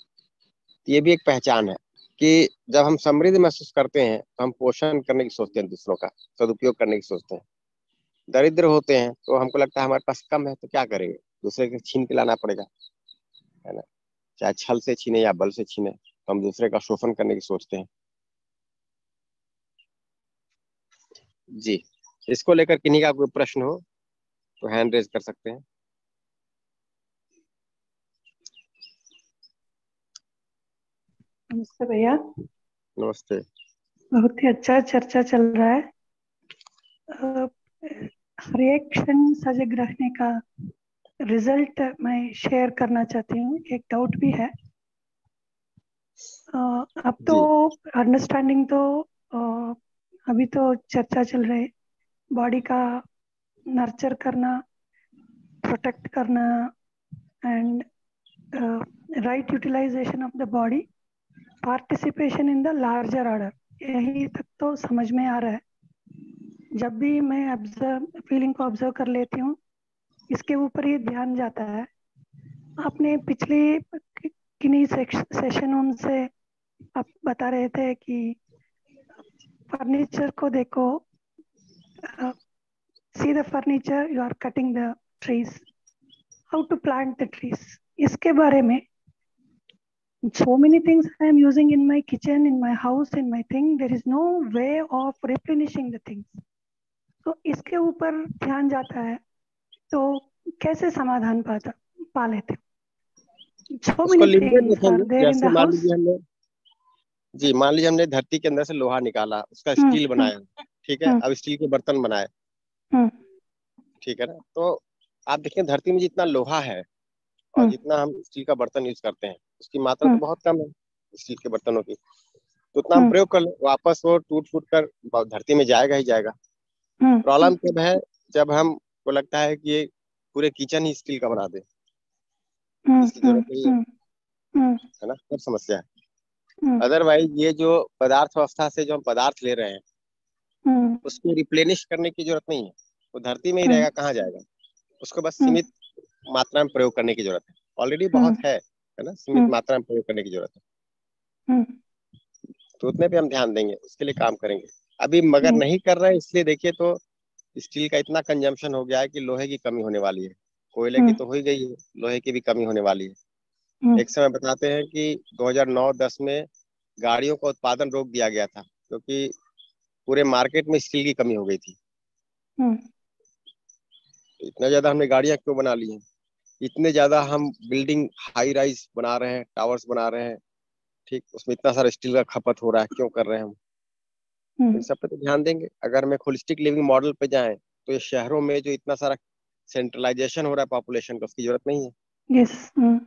ये भी एक पहचान है कि जब हम समृद्ध महसूस करते हैं तो हम पोषण करने की सोचते हैं, दूसरों का सदुपयोग करने की सोचते हैं। दरिद्र होते हैं तो हमको लगता है हमारे पास कम है तो क्या करेंगे, दूसरे के छीन के लाना पड़ेगा, है ना, चाहे छल से छीने या बल से छीने, तो हम दूसरे का शोषण करने की सोचते हैं। जी, इसको लेकर किन्हीं का कोई प्रश्न हो तो हैंड रेज कर सकते हैं। नमस्ते भैया। नमस्ते। बहुत ही अच्छा चर्चा चल रहा है। अ, हर एक क्षण सजग रहने का रिजल्ट मैं शेयर करना चाहती हूँ। एक डाउट भी है। अ, अब तो अंडरस्टैंडिंग तो अ, अभी तो चर्चा चल रही है बॉडी का नर्चर करना, प्रोटेक्ट करना and right utilisation of the body, participation in the larger order, यही तक तो समझ में आ रहा है। जब भी मैं ऑब्जर्व फीलिंग को ऑब्जर्व कर लेती हूँ, इसके ऊपर ही ध्यान जाता है। आपने पिछले किन्हीं सेशन उनसे आप बता रहे थे कि फर्नीचर को देखो, see the furniture, you are cutting the trees, how to plant the trees. इसके बारे में so many things I am using in my kitchen, in my house, in my thing, there is no way of replenishing the things. तो इसके ऊपर ध्यान जाता है, तो कैसे समाधान पाता पा लेते हो? so many things are there in the मान house. लीजिए हमने जी मान लीजिए हमने धरती के अंदर से लोहा निकाला, उसका स्टील बनाया, ठीक है, अब स्टील के बर्तन बनाए, ठीक है ना। तो आप देखिए धरती में जितना लोहा है और जितना हम स्टील का बर्तन यूज करते हैं, उसकी मात्रा तो बहुत कम है स्टील के बर्तनों की। तो उतना हम प्रयोग कर ले, वापस वो टूट फूट कर धरती में जाएगा ही जाएगा। प्रॉब्लम तब है जब हम को लगता है कि ये पूरे किचन ही स्टील का बना दे, इसकी जरूरत नहीं है, है ना, सब समस्या है। अदरवाइज ये जो पदार्थ अवस्था से जो हम पदार्थ ले रहे हैं, उसको रिप्लेनिश करने की जरूरत नहीं है। वो धरती में ही रहेगा, कहाँ जाएगा, उसको बस सीमित मात्रा में प्रयोग करने की जरूरत है। ऑलरेडी बहुत है, है ना, सीमित मात्रा में प्रयोग करने की जरूरत है। तो उतने पे हम ध्यान देंगे, उसके लिए काम करेंगे। अभी मगर नहीं कर रहे हैं, इसलिए देखिए तो स्टील का इतना कंजम्पशन हो गया है कि लोहे की कमी होने वाली है। कोयले की तो हो ही गई है, लोहे की भी कमी होने वाली है। एक समय बताते हैं कि दो हज़ार नौ दस में गाड़ियों का उत्पादन रोक दिया गया था, क्योंकि पूरे मार्केट में स्टील की कमी हो गई थी। इतना ज्यादा हमने गाड़ियां क्यों बना ली हैं, इतने ज्यादा हम बिल्डिंग हाई राइज बना रहे हैं, टावर्स बना रहे हैं, ठीक, उसमें इतना सारा स्टील का खपत हो रहा है, क्यों कर रहे हैं हम? इन सब पे तो ध्यान देंगे। अगर मैं होलिस्टिक लिविंग मॉडल पे जाएं, तो ये शहरों में जो इतना सारा सेंट्रलाइजेशन हो रहा है पॉपुलेशन का, उसकी जरूरत नहीं है। yes.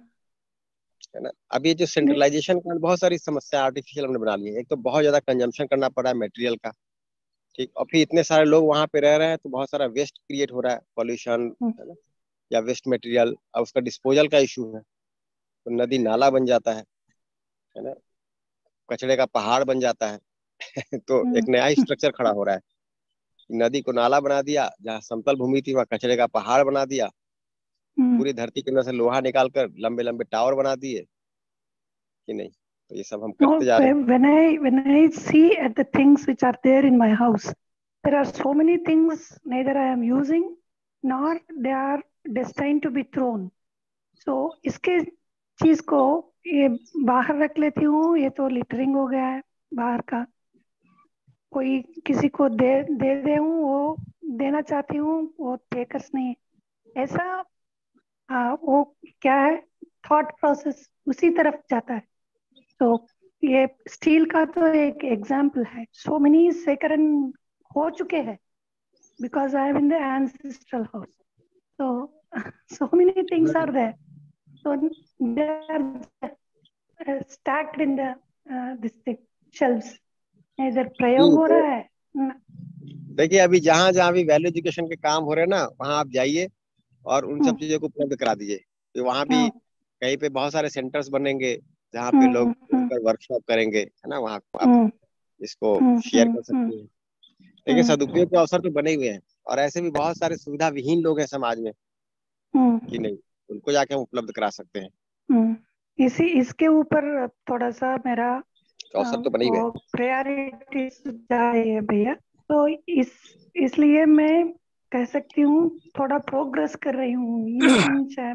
है ना। अब ये जो सेंट्रलाइजेशन का बहुत सारी समस्या आर्टिफिशियल हमने बना ली है। एक तो बहुत ज्यादा कंजम्पशन करना पड़ रहा है मटेरियल का, ठीक, और फिर इतने सारे लोग वहां पे रह रहे हैं, तो बहुत सारा वेस्ट क्रिएट हो रहा है, पॉल्यूशन, है ना, या वेस्ट मटेरियल, और उसका डिस्पोजल का इशू है। तो नदी नाला बन जाता है, है ना, कचड़े का पहाड़ बन जाता है। तो एक नया ही स्ट्रक्चर खड़ा हो रहा है, नदी को नाला बना दिया, जहाँ समतल भूमि थी वहाँ कचड़े का पहाड़ बना दिया, पूरी धरती के अंदर से लोहा निकालकर लंबे लंबे टावर बना दिए कि नहीं। तो ये सब हम करते जा रहे हैं। When I when I see at the things which are there in my house, there are so many things neither I am using nor they are destined to be thrown. So इसके चीज को ये बाहर रख लेती हूँ, ये तो लिटरिंग हो गया है बाहर का। कोई किसी को दे दे दे हूँ, वो देना चाहती हूँ, वो टेकर्स नहीं, ऐसा आ, वो क्या है, थॉट प्रोसेस उसी तरफ जाता है। तो ये स्टील का तो एक एग्जाम्पल है। सो मेनी सेकरण हो चुके हैं because I am in the ancestral house. तो so many things are there, so they are uh, stacked in the uh, this thing shelves. इधर प्रयोग हो रहा है। देखिए अभी जहाँ जहाँ भी वैल्यू एजुकेशन के काम हो रहे हैं ना, वहाँ आप जाइए और उन सब चीजों को उपलब्ध करा दीजिए। तो वहाँ भी कहीं पे बहुत सारे सेंटर्स बनेंगे जहाँ पे लोग वर्कशॉप करेंगे, है ना, वहाँ आप इसको शेयर कर सकते हैं। देखिए सदुपयोग के अवसर तो बने हुए हैं, और ऐसे भी बहुत सारे सुविधा विहीन लोग हैं समाज में कि नहीं, उनको जाके हम उपलब्ध करा सकते हैं। इसी इसके ऊपर थोड़ा सा मेरा अवसर तो बने हुए हैं, प्रायोरिटी जा रही है भैया। तो इस इसलिए मैं कह सकती हूँ थोड़ा प्रोग्रेस कर रही हूँ।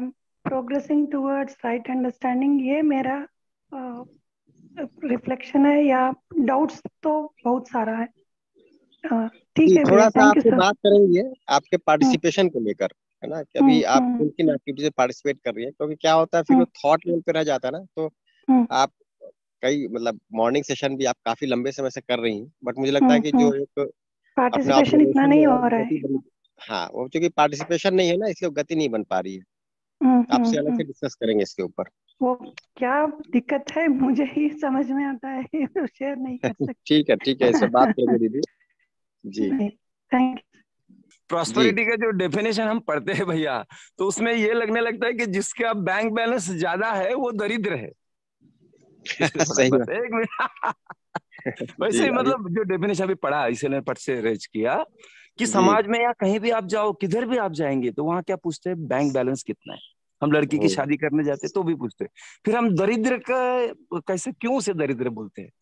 प्रोग्रेसिंग टुवर्ड्स राइट अंडरस्टैंडिंग, ये मेरा रिफ्लेक्शन है या डाउट्स तो बहुत सारा है। अ, ठीक जी, है थोड़ा भैया, सा थैंक यू आपसे सर। बात करेंगे आपके हम्म पार्टिसिपेशन को लेकर, है ना, कि हम्म अभी आप हम्म किन किन एक्टिविटी से पार्टिसिपेट कर रही हैं, क्योंकि क्या होता है फिर वो हम्म थॉट लेवल पे रह जाता है ना। तो हम्म आप कई मतलब मॉर्निंग सेशन भी आप काफी लंबे समय से कर रही हैं, बट मुझे लगता है हम्म कि हम्म जो एक अपने पार्टिसिपेशन इतना ऑब्जर्वेशन में नहीं और हो रहा गति है। बन, हाँ, वो चूंकि पार्टिसिपेशन नहीं है ना, इसलिए वो गति नहीं बन पा रही है। हम्म हम्म आपसे अलग हम्म से डिस्कस करेंगे इसके ऊपर। वो क्या दिक्कत है मुझे ही समझ में आता है, तो शेयर नहीं कर ठीक है, ठीक है, इससे बात सकते। करेंगे दीदी। जी नहीं, थैंक जी। प्रॉस्पेरिटी का जो डेफिनेशन हम पढ़ते हैं भैया, तो उसमें ये लगने लगता है कि जिसका बैंक बैलेंस ज्यादा है वो दरिद्र है। इस पे थोड़ा सही बस बात। एक मिनट वैसे जी ही अभी। मतलब जो डेफिनेशन अभी पढ़ा इसलिए पट से रेज किया कि जी। समाज में या कहीं भी आप जाओ, किधर भी आप जाएंगे तो वहां क्या पूछते हैं, बैंक बैलेंस कितना है। हम लड़की की हम्म, शादी करने जाते तो भी पूछते हैं। फिर हम दरिद्र का कैसे, क्यों से दरिद्र बोलते हैं?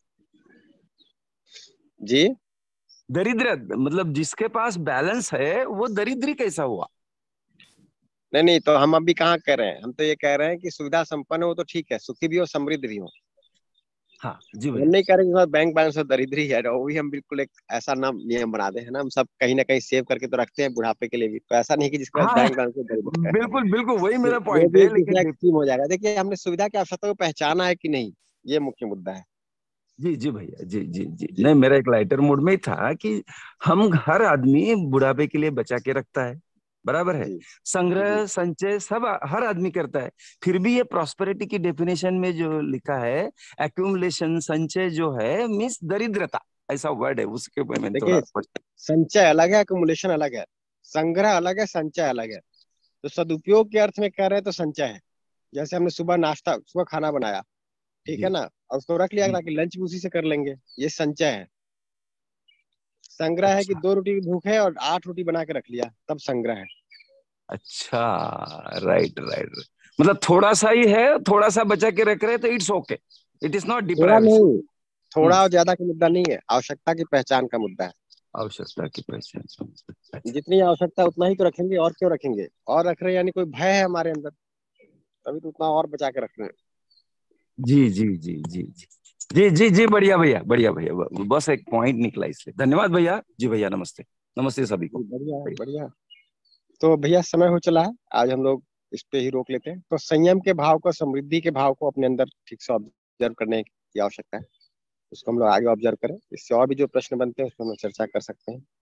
जी। दरिद्र मतलब जिसके पास बैलेंस है वो दरिद्री कैसा हुआ? नहीं नहीं, तो हम अभी कहाँ कह रहे हैं, हम तो ये कह रहे हैं कि सुविधा संपन्न हो तो ठीक है, सुखी भी हो समृद्ध भी हो। हाँ जी हम भैया। नहीं कह रहे कि बैंक बैलेंस और दरिद्री है, वो भी हम बिल्कुल एक ऐसा नाम नियम बना दे, है ना। हम सब कहीं ना कहीं सेव करके तो रखते हैं बुढ़ापे के लिए भी, तो ऐसा नहीं कि जिसके पास हाँ बैंक बैलेंस और दरिद्र है। बिल्कुल बिल्कुल वही तो मेरा वो पॉइंट भी है, एक दूसरा लेकिन एक्सट्रीम हो जाएगा। देखिए, हमने सुविधा की आवश्यकता को पहचाना है कि नहीं, ये मुख्य मुद्दा है। जी जी भैया, जी जी जी जी नहीं, मेरा एक लाइटर मूड में ही था कि हम हर आदमी बुढ़ापे के लिए बचा के रखता है, बराबर है। जी जी। संग्रह संचय सब आ- हर आदमी करता है। फिर भी ये प्रॉस्पेरिटी की डेफिनेशन में जो लिखा है, एक्यूमुलेशन संचय जो है मीन्स दरिद्रता, ऐसा वर्ड है, उसके ऊपर मैंने देखिए, थोड़ा पढ़- संचय अलग है, अक्युमुलेशन अलग है, संग्रह अलग है, संचय अलग है। तो सदुपयोग के अर्थ में कह रहे हैं तो संचय है। जैसे हमने सुबह नाश्ता, सुबह खाना बनाया, ठीक है जी ना, और उसको रख लिया जी। ताकि लंच भी उसी से कर लेंगे, ये संचय है। संग्रह है कि अच्छा दो रोटी की भूख है और आठ रोटी बना के रख लिया, तब संग्रह है। अच्छा, राइट राइट। मतलब थोड़ा सा ही है, थोड़ा सा बचा के रख रहे हैं तो it's okay, it is not थोड़ा डिप्राइवेशन। नहीं, थोड़ा और ज्यादा का मुद्दा नहीं है, आवश्यकता की पहचान का मुद्दा है। आवश्यकता की पहचान। अच्छा। जितनी आवश्यकता है उतना ही तो रखेंगे, और क्यों रखेंगे, और रख रहे हैं यानी कोई भय है हमारे अंदर, तभी तो उतना और बचा के रख रहे हैं। जी जी जी जी जी जी जी जी बढ़िया भैया, बढ़िया भैया, ब- बस एक पॉइंट निकला इसलिए धन्यवाद भैया। जी भैया, नमस्ते। नमस्ते सभी को। जी, बढ़िया बढ़िया। बढ़िया। तो भैया समय हो चला है, आज हम लोग इस पे ही रोक लेते हैं। तो संयम के भाव को, समृद्धि के भाव को अपने अंदर ठीक से ऑब्जर्व करने की आवश्यकता है। उसको हम लोग आगे ऑब्जर्व करें, इससे और भी जो प्रश्न बनते हैं उस पर हम लोग चर्चा कर सकते हैं।